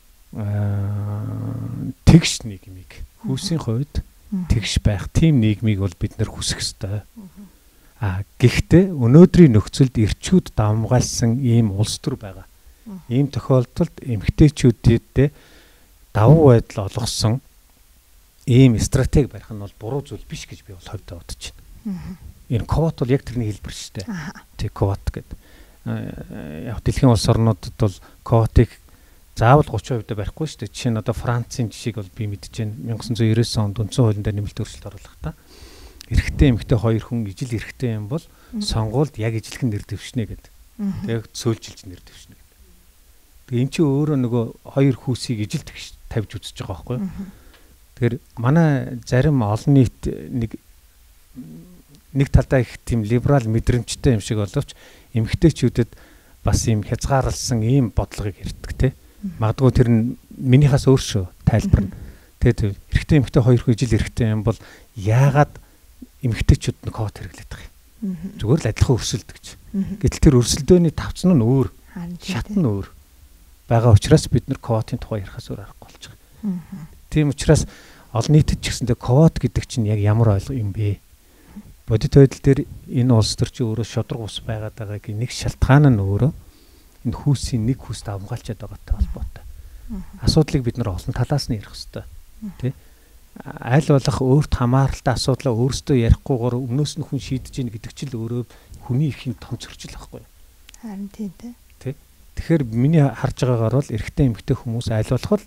Speaker 3: Аа тэгш нийгмийг хүүсийн хувьд тэгш байх тийм нийгмийг бол бид нэр хүсэх ёстой. А гэхдээ өнөөдрийн нөхцөлд эрчүүд давмгаалсан ийм улс төр байгаа. Ийм тохиолдолд эмэгтэйчүүдэд давуу байдал олгосон ийм стратеги барих нь бол буруу зүйл биш гэж би бол ховдоо бодож байна. Энэ квот бол яг тэрний хэлбэр шүү дээ. Тэг квот гэдэг. Яг дэлхийн улс орнуудад бол квотыг заавал гучин хувьд барихгүй шүү дээ. Жишээ нь одоо Францын жишийг бол би мэдэж байна. няман девятьсот девяносто онд үндсэн хуулинд нэмэлт өөрчлөлт оруулах та. Эрэгтэй эмэгтэй хоёр хүн ижил эрэгтэй юм бол сонгуульд яг ижилхэн нэр дэвшнэ гэдэг. Яг сөөлжилж нэр дэвшнэ гэдэг. Тэгээ эн чинь өөрөө нөгөө хоёр хүүсийг ижил тавьж үзэж байгаа байхгүй юу? Тэгэхээр манай зарим олон нийт нэг нэг талдаа их тийм либерал мэдрэмжтэй юм шиг боловч эмэгтэйчүүдэд бас ийм хязгаарлалсан ийм бодлогыг ярьдаг тий. Магадгүй тэр нь минийхээс өөр шүү тайлбар нь. Тэгээд эрэгтэй эмэгтэй хоёр хүн ижил эрэгтэй юм бол яагаад эмэгтэйчүүд нь квот хэрэглээд байгаа юм. Зүгээр л адилхан өрсөлдөг гэж. Гэтэл тэр өрсөлдөөний тавцан нь өөр, шат нь өөр байгаа учраас бид нэр квотын тухай ярихаас өөр аргагүй болж байгаа. Тийм учраас олон нийтэд ч гэсэндээ квот гэдэг чинь яг ямар ойлго юм бэ? Бодит байдал дээр энэ улс төр чи өөрөө шодрог ус байгаад байгаагийн нэг шалтгаан нь өөрөө энэ хүүсийн нэг хүүс давмгаалчаад байгаатай холбоотой. Асуудлыг бид нэр олон талаас нь ярих хэрэгтэй. Тэ? Аль болох өөрт хамааралтай асуудлаа өөрсдөө ярихгүйгээр өмнөөс нь хүн шийдэж ийн гэдэг чинь л өөрөө хүний эрхийн том зөрчил байхгүй юу?
Speaker 1: Харин тийм тий.
Speaker 3: Тэгэхээр миний харж байгаагаар бол эрэгтэй эмэгтэй хүмүүс аль болох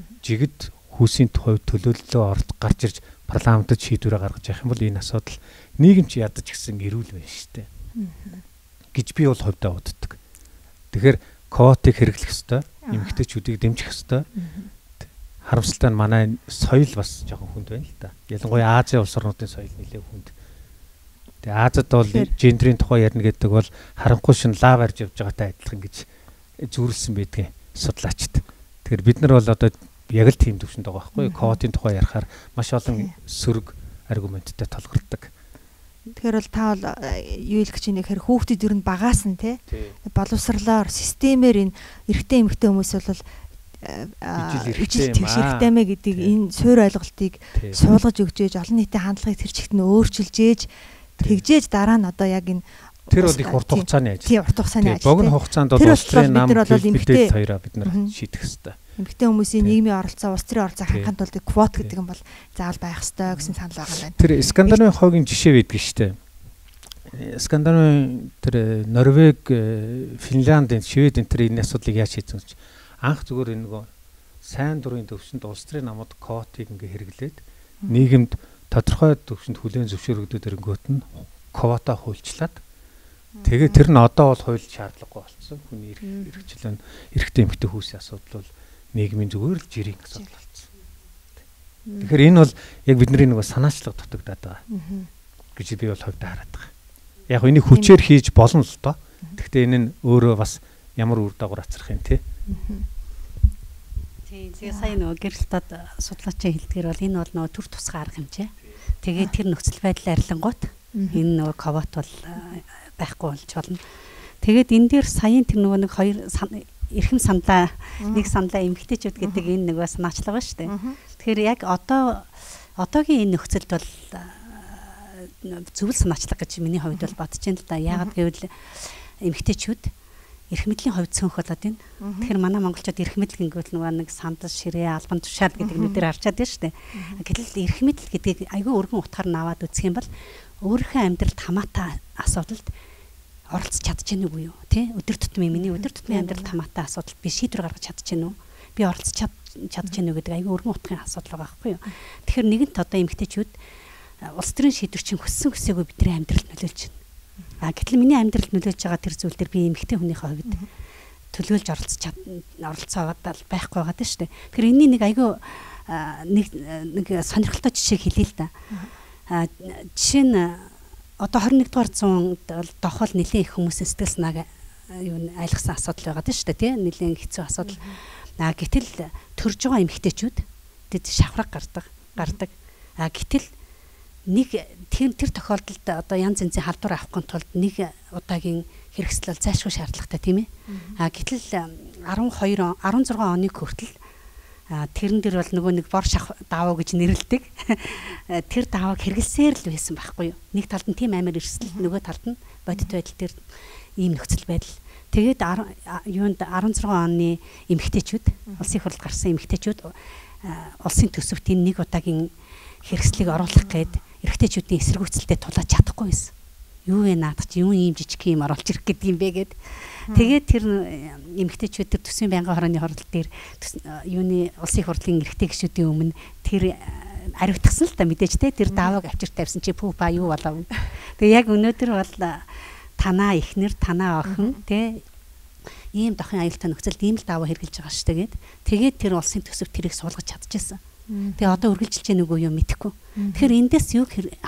Speaker 3: жигд хүүсийн хувьд төлөөллөө орд гарч ирж парламентд шийдвэрээ гаргаж явах юм бол энэ асуудал нийгэм чи ядаж гисэн эрүүл байна штэ. гэж би бол хувьдаа боддог. Тэгэхээр квотыг хэрэглэх ёстой, эмэгтэйчүүдийг дэмжих ёстой. Харамсалтай нь манай соёл бас жоохон хүнд байна л да. Ялангуяа Азийн улс орнуудын соёл нэлээд хүнд. Тэгээ Азад бол гендрийн тухай ярина гэдэг бол харанхуй шин лав арж явж байгаатай адилхан гэж зүйрлсэн байдгийн судлаачд. Тэгэхээр бид нар бол одоо яг л тийм төвшөнд байгаа байхгүй юу? Квотын тухай ярихаар маш олон сөрөг аргументтай толгордог.
Speaker 1: Тэгэхээр бол та бол юу хэлэх чинь гэхээр хүүхдүүд ер нь багаас нь те боловсрлоор системээр энэ эрэгтэй эмэгтэй хүмүүс бол ижил тэгшэрхтэй мэ гэдэг энэ суур ойлголтыг суулгаж өгчээж олон нийтийн хандлагыг тэр чигт нь өөрчилж ээж тэгжээж дараа нь одоо яг энэ
Speaker 3: тэр бол их урт хугацааны ажил.
Speaker 1: Тийм урт хугацааны ажил.
Speaker 3: Богино хугацаанд бол улс төрийн нам хэлбэлтэй хоёроо бид нар шийдэх хэрэгтэй.
Speaker 1: Эмэгтэй хүмүүсийн нийгмийн оролцоо, улс төрийн оролцоо хангахын тулд квот гэдэг юм бол заавал байх ёстой гэсэн санал байгаа юм байна.
Speaker 3: Тэр Скандинавын хойгийн жишээ байдаг шүү дээ. Скандинавын тэр Норвег, Финлянд, Швед энэ тэр энэ асуудлыг яаж шийдсэн гэж анх зүгээр энэ нөгөө сайн дурын төвшөнд улс төрийн намууд квотыг ингээ хэрэглээд нийгэмд тодорхой төвшөнд хүлээн зөвшөөрөгдөд ирэнгүүт нь квота хуульчлаад тэгээд тэр нь одоо бол хууль шаардлагагүй болсон. Хүний эрхчлэн эрэгтэй эмэгтэй хүүсийн асуудал бол нийгмийн зүгээр л жирийн асуудал болсон. Тэгэхээр энэ бол яг бидний нэг санаачлаг дутагдаад байгаа гэж би бол хувьдаа хараад байгаа. Яг энийг хүчээр хийж болно л доо. Гэхдээ энэ нь өөрөө бас ямар үр дагавар ацрах юм те.
Speaker 2: Тийм тэгээ сая нөгөө гэрэлтад судлаачийн хэлдгэр бол энэ бол нөгөө төр тусгай арга хэмжээ. Тэгээд тэр нөхцөл байдал арилангуут энэ нөгөө квот бол байхгүй болж болно. Тэгээд энэ дээр саяын тэр нөгөө нэг хоёр эрхэм сандаа нэг сандаа эмгэгтэйчүүд гэдэг энэ нөгөө санаачлага ба штэ. Тэгэхээр яг одоо одоогийн энэ нөхцөлд бол зөвл санаачлага гэж миний хувьд бол бодож байна л да. Яагаад гэвэл эмгэгтэйчүүд эрх мэдлийн хувьд цөөнх болоод байна. Тэгэхээр манай монголчууд эрх мэдэл гингүүл нөгөө нэг сандас ширээ албан тушаал гэдэг нүдээр харчаад байна штэ. Гэтэл эрх мэдэл гэдгийг айгүй өргөн утгаар нь аваад үзэх юм бол өөрийнхөө амьдралд хамаатай асуудалд оролцож чадчихна уу юу тий өдөр тутмын миний өдөр тутмын амьдралд хамаатай асуудалд би шийдвэр гаргаж чадчихна уу би оролцож чадчихна уу гэдэг айгүй өргөн утгын асуудал байгаа байхгүй юу. Тэгэхээр нэгэнт одоо эмгэгтэйчүүд улс төрийн шийдвэрчин хүссэн хүсээгүй бидний амьдралд нөлөөлж байна. А гэтэл миний амьдралд нөлөөлж байгаа тэр зүйл дээр би эмгэгтэй хүнийхээ хувьд төлөөлж оролцож оролцоод байхгүй байгаа даа шүү дээ. Тэгэхээр энэний нэг айгүй нэг нэг сонирхолтой жишээ хэлье л да. А жишээ нь одоо хорин нэгдүгээр зуунд бол дохол нэлийн их хүмүүсийн сэтгэл санааг юу айлгсан асуудал байгаа шүү дээ тий нэлийн хэцүү асуудал. А гэтэл төрж байгаа эмэгтэйчүүд тэд шавхраг гардаг гардаг. А гэтэл нэг тэр тэр тохиолдолд одоо янз янзын халдвар авахын тулд нэг удаагийн хэрэгсэл бол зайлшгүй шаардлагатай тийм ээ. А гэтэл арван хоёр арван зургаан оны хүртэл тэрэн дээр бол нөгөө нэг бор шах даваа гэж нэрлэдэг. Тэр давааг хэрэглэсээр л байсан байхгүй юу. Нэг талд нь тийм амар эрсдэл нөгөө талд нь бодит байдал дээр ийм нөхцөл байдал. Тэгээд юунд арван зургаан оны эмэгтэйчүүд улсын хурлд гарсан эмэгтэйчүүд улсын төсөвт энэ нэг удаагийн хэрэгслийг оруулах гээд эрэгтэйчүүдийн эсэргүүцэлтэд тулаад чадахгүй байсан. Юу вэ наадах чи юу ийм жижиг юм оруулж ирэх гэдэг юм бэ гэд. Тэгээд тэр эмэгтэйчүүд тэр төсвийн байнгын хорооны хорлол дээр юуны улсын хурлын эрэгтэй гишүүдийн өмнө тэр аривтгсан л та мэдээж те тэр дааваг авчирт тавьсан чи пүү ба юу болов. Тэгээ яг өнөөдөр бол танаа ихнэр танаа охин те ийм дохын аюултай нөхцөлд ийм л дааваа хэрглэж байгаа шүү дээ гэд. Тэгээд тэр улсын төсөв тэрийг суулгаж чадчихсан. Тэгээ одоо үргэлжилж яах нүгөө юу мэдэхгүй. Тэгэхээр эндээс юу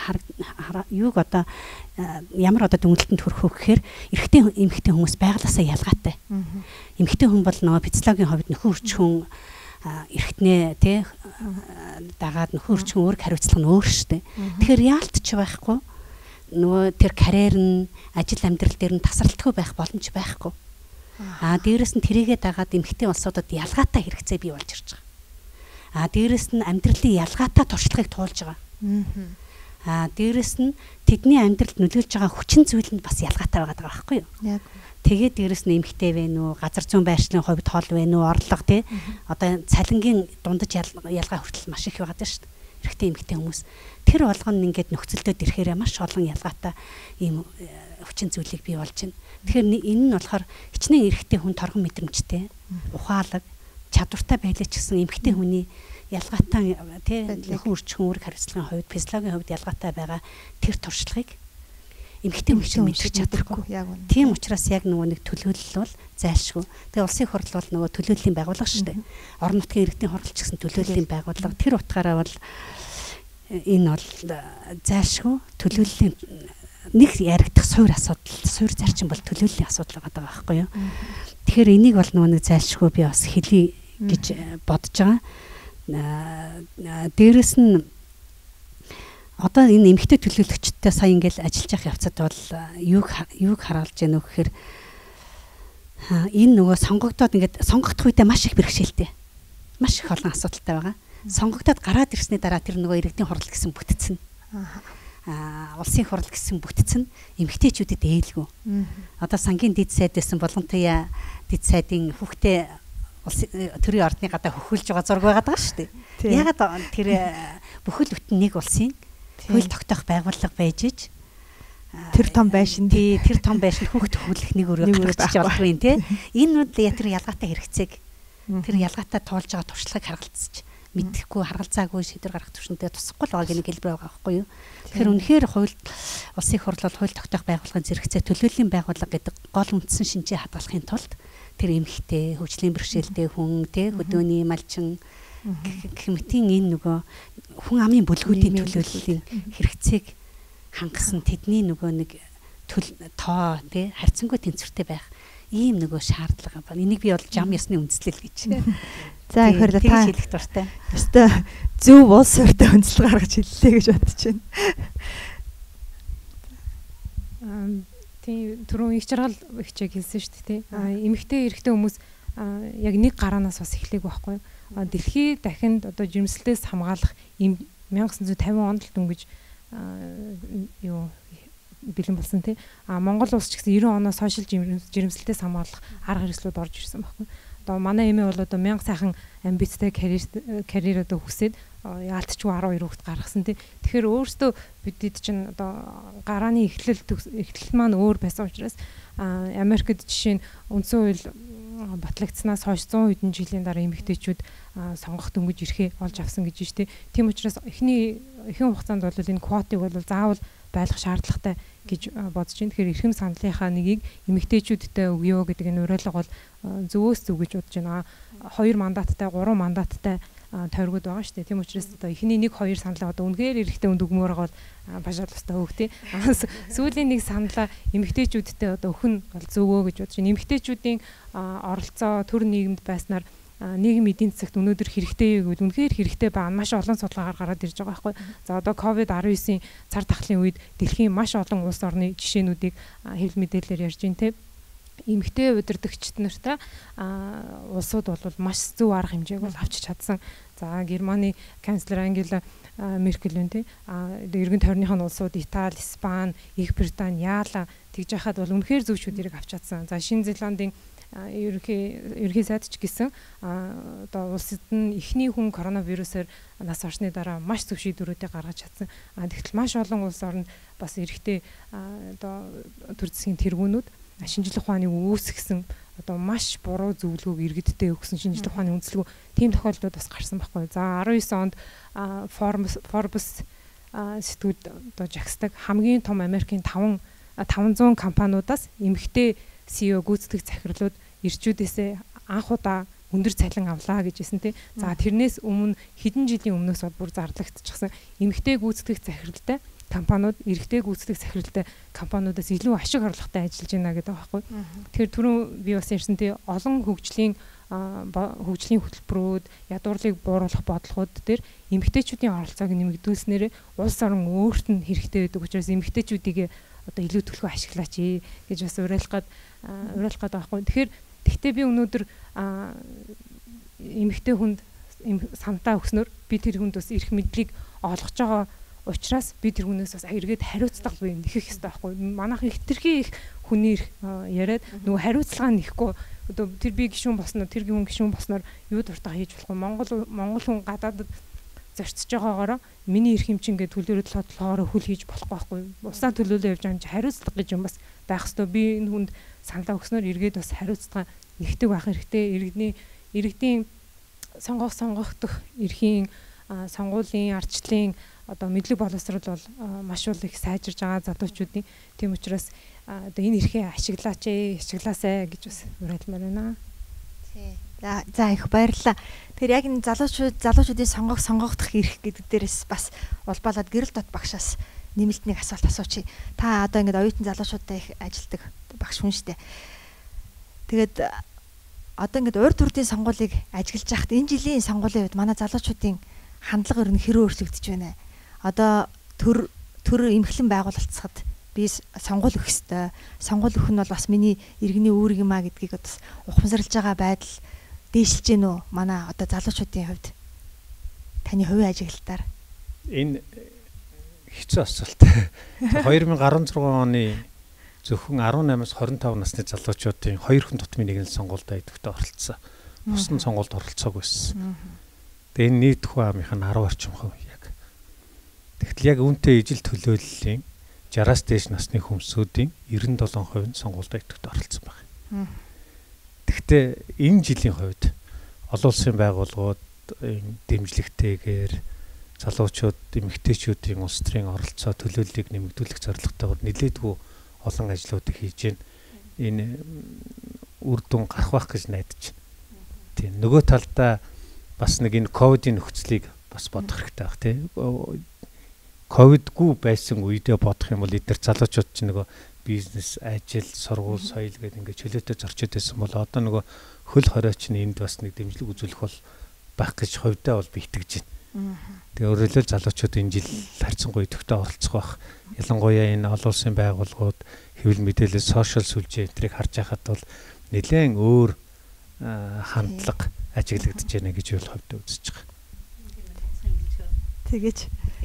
Speaker 2: юуг одоо ямар одоо дүнэлтэнд хүрэх вэ гэхээр эрэгтэй эмэгтэй хүмүүс байгалаасаа ялгаатай. Эмэгтэй хүн бол нөгөө физиологийн хувьд нөхөн өрчхөн эрэгтнээ тий дагаад нөхөн өрчхөн өөрөг хариуцлах нь өөр шүү дээ. Тэгэхээр яалтч байхгүй нөгөө тэр карьер нь ажил амьдрал дээр нь тасралтгүй байх боломж байхгүй. Аа дээрэс нь тэрийгээ дагаад эмэгтэй улсуудад ялгаатай хэрэгцээ бий болж ирж байгаа. А дээрэс нь амьдралын ялгаатай туршлагыг туулж байгаа. Аа дээрэс нь тэдний амьдралд нөлөөлж байгаа хүчин зүйл нь бас ялгаатай байгаа байхгүй юу? Яг. Тэгээд дээрэс нь эмэгтэй вэ нүү, газар зүйн байршлын хувьд хол вэ нүү, орлого тий. Одоо цалингийн дундаж ялгаа хүртэл маш их байгаа шүү дээ. Эрэгтэй эмэгтэй хүмүүс. Тэр болгоно ингээд нөхцөлдөд ирэхээр маш олон ялгаатай ийм хүчин зүйлийг бий болж байна. Тэгэхээр энэ нь болохоор хичнээн эрэгтэй хүн торгон мэдрэмжтэй, ухаалаг чадвартай байлаа ч гэсэн эмэгтэй хүний ялгаатай тий нөхөн үржих үүрэг хариуцлагын хувьд физиологийн хувьд ялгаатай байгаа тэр туршлагыг эмэгтэй хүн мэдчих чадахгүй. Тийм учраас яг нөгөө нэг төлөөлөл бол зайлшгүй. Тэгээ улсын хурл бол нөгөө төлөөллийн байгууллага шүү дээ. Орон нутгийн иргэдийн хурл ч гэсэн төлөөллийн байгууллага. Тэр утгаараа бол энэ бол зайлшгүй төлөөллийн нэг яригдах суур асуудал, суур зарчим бол төлөөллийн асуудал байгаа байхгүй юу. Тэгэхээр энийг бол нөгөө нэг зайлшгүй би бас хэлье гэж бодож байгаа. Дээрэс нь одоо энэ эмэгтэй төлөөлөгчтэй сая ингээл ажиллаж явах явцад бол юуг юуг харуулж яах вэ гэхээр энэ нөгөө сонгогдоод ингээд сонгогдох үедээ маш их бэрхшээлтэй. Маш их олон асуудалтай байгаа. Сонгогдоод гараад ирсний дараа тэр нөгөө иргэдийн хурал гэсэн бүтцэн. Аа улсын хурал гэсэн бүтцэн эмэгтэйчүүдэд ээлгүй. Одоо сангийн дэд сайд байсан болгонтойя дэд сайдын хүүхдээ улсын төрийн ордны гадаа хөхүүлж байгаа зураг байгаа даа шүү дээ. Ягаад тэр бүхэл бүтэн нэг улсын хууль тогтоох байгууллага байж ич
Speaker 1: тэр том байшин
Speaker 2: тий тэр том байшин хүүхд хөвлөх нэг өрөө гаргаж болдгоо юм тий. Энэ нь тэр ялгаатай хэрэгцээг тэр ялгаатай тоолж байгаа туршлагыг харгалцаж мэдхгүй харгалзаагүй шийдвэр гаргах төвшөнтэй тусахгүй л байгааг нэг хэлбэр байгаа байхгүй юу. Тэгэхээр үнэхээр хууль улсын хурл бол хууль тогтоох байгууллагын зэрэгцээ төлөөллийн байгууллага гэдэг гол үндсэн шинжээ хадгалахын тулд тэр эмэгтэй хөгжлийн бэрхшээлтэй хүн тий хөдөөний малчин гэх мэтийн энэ нөгөө хүн амын бүлгүүдийн төлөөллийн хэрэгцээг хангасан тэдний нөгөө нэг тоо тий харьцангуй тэнцвэртэй байх ийм нөгөө шаардлага байна. Энийг би бол зам ёсны үндэслэл гэж.
Speaker 1: За ихэр та
Speaker 2: хэлэх дуртай.
Speaker 1: Өстой зөв улс ортой үндэслэл гаргаж хэллээ гэж бодож байна.
Speaker 4: Аа тийм түрүүн их жаргал хичээг хэлсэн шүү дээ тий. Аа эмэгтэй эрэгтэй хүмүүс яг нэг гараанаас бас эхлэх байхгүй. Дэлхий дахинд одоо жирэмслэлээс хамгаалах ийм 천ix тавин онд л дөнгөж юу бэлэн болсон тий. А Монгол улс ч гэсэн девяносто оноос хойш жирэмслэлээс хамгаалах арга хэрэгслүүд орж ирсэн байхгүй. Одоо манай эмээ бол одоо мянга сайхан амбицтай карьер карьер одоо хүсээд яалтчгүй арван хоёр хүүхэд гаргасан тий. Тэгэхээр өөрөөсөө бидэд чинь одоо гарааны эхлэл эхлэл маань өөр байсан учраас Америкт жишээ нь үндсэн хууль батлагдсанаас хойш зуун хэдэн жилийн дараа эмэгтэйчүүд сонгох дөнгөж ирэхээ олж авсан гэж байна шүү дээ. Тийм учраас эхний ихэнх хугацаанд бол энэ квотыг бол заавал байлгах шаардлагатай гэж бодож байна. Тэгэхээр эрхэм саналынхаа нэгийг эмэгтэйчүүдтэй өгөө гэдэг энэ уриалга бол зөвөөс зөв гэж бодож байна. Хоёр мандаттай, гурван мандаттай тойргууд байгаа шүү дээ. Тийм учраас одоо эхний нэг хоёр саналаа одоо үнэхээр эрэхтэй үнд өгмөр бол башаал тустай хөөх тий. Сүүлийн нэг саналаа эмэгтэйчүүдтэй одоо өхөн бол зөвөө гэж бодож байна. Эмэгтэйчүүдийн оролцоо төр нийгэмд байснаар нийгэм эдийн засагт өнөөдөр хэрэгтэй гэвэл үнэхээр хэрэгтэй байгаа маш олон судалгаагаар гараад ирж байгаа байхгүй. За одоо ковид десаав цар тахлын үед дэлхийн маш олон улс орны жишээнүүдийг хэвлэл мэдээлэлээр ярьж байна те. Эмэгтэй удирдагчид нартай улсууд бол маш зөв арга хэмжээг бол авчиж чадсан. За Германы канцлер Ангела Меркель үн те. Эргэн тойрныхын улсууд Итали, Испани, Их Британи яалаа тэгж яхад бол үнэхээр зөв шүдэрийг авч чадсан. За Шинэ Зеландын ерөнхий ерөнхий сайд ч гэсэн одоо улсад нь эхний хүн коронавирусээр нас орсны дараа маш зөв шийдвэрүүдийг гаргаж чадсан. Тэгтэл маш олон улс орнд бас эрэхтэй одоо төр засгийн тэргүүнүүд шинжлэх ухааныг үүсгэсэн одоо маш буруу зөвлөгөөг иргэддээ өгсөн шинжлэх ухааны үндэслэл тийм тохиолдлууд бас гарсан байхгүй. За десаав онд Forbes Forbes сэтгүүлд одоо жагсдаг хамгийн том Америкийн таван зуун компаниудаас эмэгтэй си и о гүйцэтгэх захирлууд ирчүүдээсээ анх удаа өндөр цалин авлаа гэж хэлсэн тий. За тэрнээс өмнө хэдэн жилийн өмнөөс бол бүр зарлагдчихсан эмэгтэй гүйцэтгэх захиралтай компаниуд эрэгтэй гүйцэтгэх захиралтай компаниудаас илүү ашиг орлоготой ажиллаж байна гэдэг байгаа байхгүй. Тэгэхээр түрүүн би бас ярьсан тий олон хөгжлийн хөгжлийн хөтөлбөрүүд ядуурлыг бууруулах бодлогууд дээр эмэгтэйчүүдийн оролцоог нэмэгдүүлснээр улс орон өөрт нь хэрэгтэй байдаг учраас эмэгтэйчүүдийг одоо илүү төлхөө ашиглаач гэж бас уриалах гад уриалах гад байгаа байхгүй. Тэгэхээр тэгтээ би өнөөдөр эмэгтэй хүнд сантаа өгснөөр би тэр хүнд бас эрх мэдлийг олгож байгаа учраас би тэр хүнээс бас эргээд хариуцлага буй нэхэх хэрэгтэй байхгүй. Манайх их тэрхий их хүний яриад нөгөө хариуцлага нэхгүй одоо тэр би гишүүн босноо тэр хүн гишүүн босноор юу дуртай хийж болохгүй. Монгол Монгол хүн гадаадд зорцож байгаагаараа миний эрх хэмжин гэдэг төлөөрөл толгоороо хөл хийж болохгүй байхгүй. Усаа төлөөлөө явж байгаа юм чи хариуцлага гэж юм бас байх ёстой. Би энэ хүнд саналаа өгснөөр эргээд бас хариуцлага нэгтгэх байх хэрэгтэй. Иргэдний иргэдийн сонгох сонгох дэх эрхийн сонгуулийн ардчлалын одоо мэдлэг боловсрол бол маш бол их сайжирж байгаа залуучуудын. Тийм учраас одоо энэ эрхээ ашиглаач ээ, ашиглаасай гэж бас уриалмаар байна.
Speaker 1: Тий. За за их баярлалаа. Тэгэхээр яг энэ залуучууд залуучуудын сонгох сонгогдох эрх гэдэг дээрээс бас улбаалаад гэрэл дот багшаас нэмэлтний асуулт асуучих. Та одоо ингээд оюутан залуучуудтай их ажилдаг багш хүн шүү дээ. Тэгээд одоо ингээд урд төрдийн сонгуулийг ажиглаж байхад энэ жилийн сонгуулийн үед манай залуучуудын хандлага ер нь хэрэг өөрчлөгдөж байна. Одоо төр төр эмхлэн байгуулалтсахад би сонгуул өгөх ёстой. Сонгуул өгөх нь бол бас миний иргэний үүрэг юм а гэдгийг одоо ухамсарлаж байгаа байдал дээшилж гэнэ үү? Манай одоо залуучуудын хувьд таны хувийн ажиглалтаар
Speaker 3: энэ хэцүү асуулт. две тысячи десять оны зөвхөн деснамаас двадцать пять насны залуучуудын хоёр хүн тутмын нэг нь сонгуульд идэвхтэй оролцсон. Бус нь сонгуульд оролцоогүй байсан. Тэгээ энэ нийт хүн амынх нь десять орчим хувь яг. Тэгтэл яг үүнтэй ижил төлөөллийн шестидесяас дээш насны хүмүүсийн девяносто seven хувь нь сонгуульд идэвхтэй оролцсон байна. Тэгвэл энэ жилийн хувьд олон улсын байгууллагууд дэмжлэгтэйгээр залуучууд, эмэгтэйчүүдийн улс төрийн оролцоо төлөөллийг нэмэгдүүлэх зорилготойгоор нэлээдгүй олон ажлуудыг хийж байна. Энэ үр дүн гарах байх гэж найдаж байна. Тийм. Нөгөө талдаа бас нэг энэ ковидын нөхцөлийг бас бодох хэрэгтэй баг тийм. Ковидгүй байсан үедээ бодох юм бол эдгээр залуучууд чинь нөгөө бизнес, ажил, сургууль, соёл гэдэг ингээд чөлөөтэй зорчод байсан бол одоо нөгөө хөл хориочны энд бас нэг дэмжлэг үзүүлэх бол байх гэж хувьдаа бол би итгэж байна. Тэгээ өөрөөр хэлбэл залуучууд энэ жил харьцангуй идэвхтэй оролцох байх. Ялангуяа энэ олон улсын байгууллагууд хэвлэл мэдээлэл, сошиал сүлжээ энтрийг харж байхад бол нэлээд өөр хандлага ажиглагдаж байна гэж бол хувьдаа үзэж байгаа.
Speaker 1: Тэгэж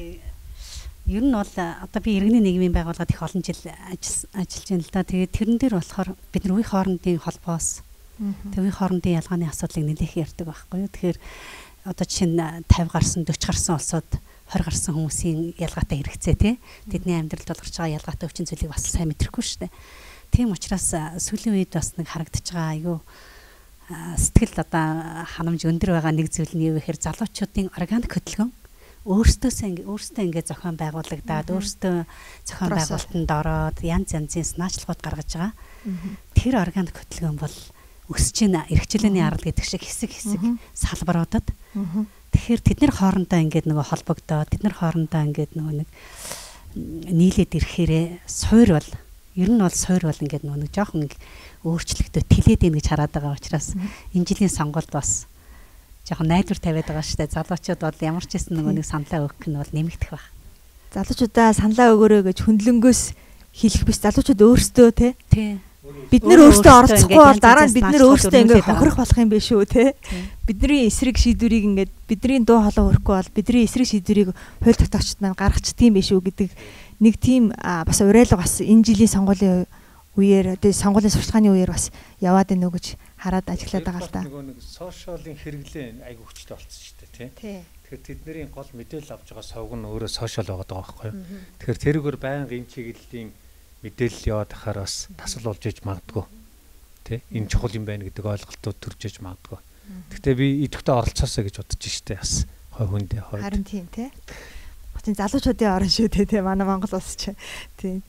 Speaker 2: ер нь бол одоо би иргэний нийгмийн байгууллагад их олон жил ажиллаж байна л да. Тэгээд тэрэн дээр болохоор бид нар үе хоорондын холбоос тэг үе хоорондын ялгааны асуудлыг нэлээх ярьдаг байхгүй юу. Тэгэхээр одоо жишээ нь пятьдесят гарсан, forty гарсан улсууд twenty гарсан хүмүүсийн ялгаатай хэрэгцээ тий. Тэдний амьдралд тулгарч байгаа ялгаатай хүчин зүйлийг бас сайн мэдрэхгүй шүү дээ. Тийм учраас сүүлийн үед бас нэг харагдаж байгаа айгүй сэтгэл одоо ханамж өндөр байгаа нэг зүйл нь юу гэхээр залуучуудын органик хөдөлгөөн өөрсдөөсөө өөрсдөө ингээд зохион байгуулагдаад өөрсдөө зохион байгуулалтанд ороод янз янзын санаачлагууд гаргаж байгаа. Тэр органик хөдөлгөөн бол өсөж байна. Эрхчлээний арал гэдэг шиг хэсэг хэсэг салбаруудад. Тэгэхээр тэд нар хоорондоо ингээд нөгөө холбогдоод тэд нар хоорондоо ингээд нөгөө нэг нийлээд ирэхээрээ суур бол ер нь бол суур бол ингээд нөгөө нэг жоохон өөрчлөлтөө тэлээд ийн гэж хараад байгаа учраас энэ жилийн сонгуульд бас жоохон найдвар тавиад байгаа шүү дээ. Залуучууд бол ямар ч гэсэн нөгөө нэг саналаа өгөх нь бол нэмэгдэх байх.
Speaker 1: Залуучуудаа саналаа өгөөрэй гэж хүндлэнгөөс хэлэх биш. Залуучууд өөрсдөө тий. Бид нар өөрсдөө оролцохгүй бол дараа нь бид нар өөрсдөө ингээд хохирох болох юм биш үү тий. Бидний эсрэг шийдвэрийг ингээд бидний дуу хоолой өрөхгүй бол бидний эсрэг шийдвэрийг хууль тогтоогчд маань гаргачихдгийм биш үү гэдэг нэг тийм бас уриалга бас энэ жилийн сонгуулийн үеэр тий сонгуулийн сурталчилгааны үеэр бас яваад байна уу гэж хараад ажиглаад байгаа л да.
Speaker 3: Нөгөө нэг сошиалын хэрэглээ айгүй хүчтэй болцсон шүү дээ тий. Тэгэхээр тэдний гол мэдээлэл авч байгаа сувг нь өөрөө сошиал байгаа байхгүй юу. Тэгэхээр тэрүүгээр байнга энэ чиглэлийн мэдээлэл яваад ахаар бас тасал болж иж магадгүй. Тэ энэ чухал юм байна гэдэг ойлголтууд төрж иж магадгүй. Гэхдээ би идэвхтэй оролцоосоо гэж бодож штэ бас хой хүндээ хойд.
Speaker 1: Харин тийм тий. Хотын залуучуудын орон шүү дээ тий манай Монгол улс ч тий.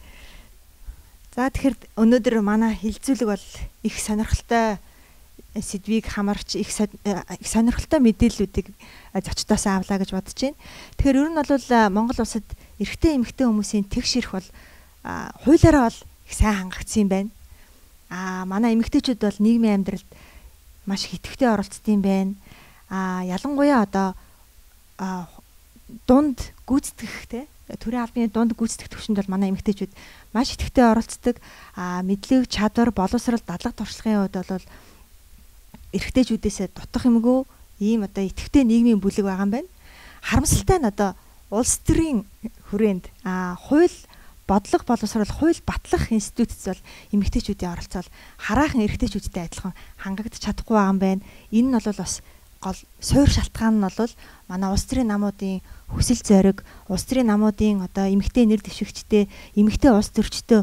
Speaker 1: За тэгэхээр өнөөдөр манай хилцүүлэг бол их сонирхолтой сэдвийг хамарч их их сонирхолтой мэдээллүүдийг зочдоос авлаа гэж бодож байна. Тэгэхээр ер нь бол Монгол улсад эрэгтэй эмэгтэй хүмүүсийн тэгш ирэх бол хуулиараа бол их сайн хангагдсан юм байна. Аа манай эмэгтэйчүүд бол нийгмийн амьдралд маш их идэвхтэй оролцдог юм байна. Аа ялангуяа одоо дунд гүйцэтгэх те төрийн албаны дунд гүйцэтгэх төвшөнд бол манай эмэгтэйчүүд маш идэвхтэй оролцдог. Аа мэдлэг, чадвар, боловсрол, дадлаг туршлагын хувьд бол эрэгтэйчүүдээс дутах юмгүй ийм одоо идэвхтэй нийгмийн бүлэг байгаа юм байна. Харамсалтай нь одоо улс төрийн хүрээнд аа хууль бодлого боловсрол хууль батлах институтс бол эмэгтэйчүүдийн оролцоо хараахан эрэгтэйчүүдтэй адилхан хангагдаж чадахгүй байгаа юм байна. Энэ нь бол бас гол суур шалтгаан нь бол манай улс төрийн намуудын хүсэл зориг, улс төрийн намуудын одоо эмэгтэй нэр дэвшигчтэй, эмэгтэй улс төрчтэй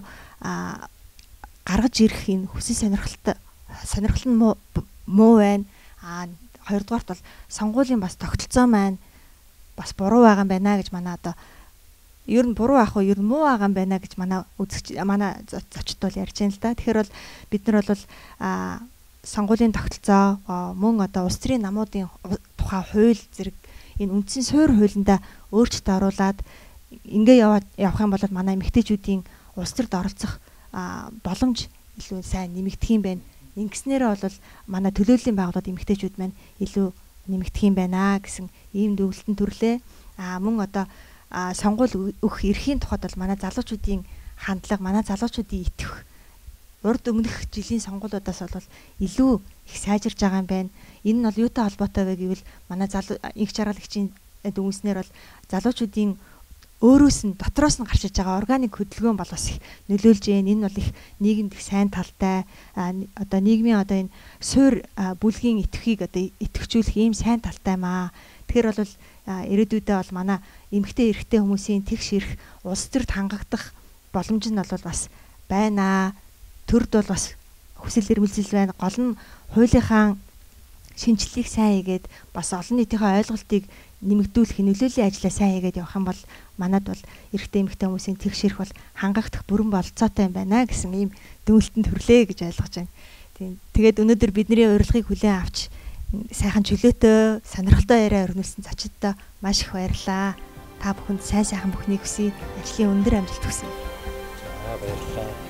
Speaker 1: гаргаж ирэх энэ хүсэл сонирхолтой сонирхол нь муу байна. А хоёрдугаарт бол сонгуулийн бас тогтолцоо маань бас буруу байгаа юм байна гэж манай одоо ер нь буруу ах уу ер нь муу байгаа юм байна гэж манай үзэгч манай зочд бол ярьж байна л да. Тэгэхээр бол бид нар бол а сонгуулийн тогтолцоо мөн одоо улс төрийн намуудын тухай хууль зэрэг энэ үндсэн суурь хуулиндаа өөрчлөлт оруулад ингээ яваад явах юм бол манай эмэгтэйчүүдийн улс төрд оролцох боломж илүү сайн нэмэгдэх юм байна. Ингэснээрээ бол манай төлөөллийн байгууллагууд эмэгтэйчүүд маань илүү нэмэгдэх юм байна гэсэн ийм дүгнэлтэн төрлөө. Аа мөн одоо сонгуул өгөх эрхийн тухайд бол манай залуучуудын хандлага, манай залуучуудын итгэх урд өмнөх жилийн сонгуулиудаас бол илүү их сайжирж байгаа юм байна. Энэ нь бол юутай холбоотой вэ гэвэл манай залуу инх жаргалагчийн дүгнснээр бол залуучуудын өөрөөс нь дотроос нь гарч иж байгаа органик хөдөлгөөн бол бас их нөлөөлж байна. Энэ бол их нийгэмд их сайн талтай одоо нийгмийн одоо энэ суур бүлгийн итгэхийг одоо итгэвчүүлэх ийм сайн талтай маа. Тэгэхээр бол ирээдүйдээ бол манай эмэгтэй эрэгтэй хүмүүсийн тэгш ирэх улс төрд хангагдах боломж нь бол бас байна. Төрд бол бас хүсэл эрмэлзэл байна. Гол нь хуулийнхаа шинжилгээг сайн хийгээд бас олон нийтийн ойлголтыг нэмэгдүүлэх нөлөөллийн ажлаа сайн хийгээд явах юм бол манад бол эрэгтэй эмэгтэй хүмүүсийн тэгш ирэх бол хангахдах бүрэн бололцоотой юм байна гэсэн ийм дүгнэлтэн төрлөө гэж ойлгож байна. Тийм. Тэгээд өнөөдөр бидний урилгыг хүлээн авч сайхан чөлөөтэй, сонирхолтой яриа өрнүүлсэн зочдод маш их баярлалаа. Та бүхэнд сайн сайхан бүхнийг хүсье. Ажлын өндөр амжилт хүсье.
Speaker 3: За баярлалаа.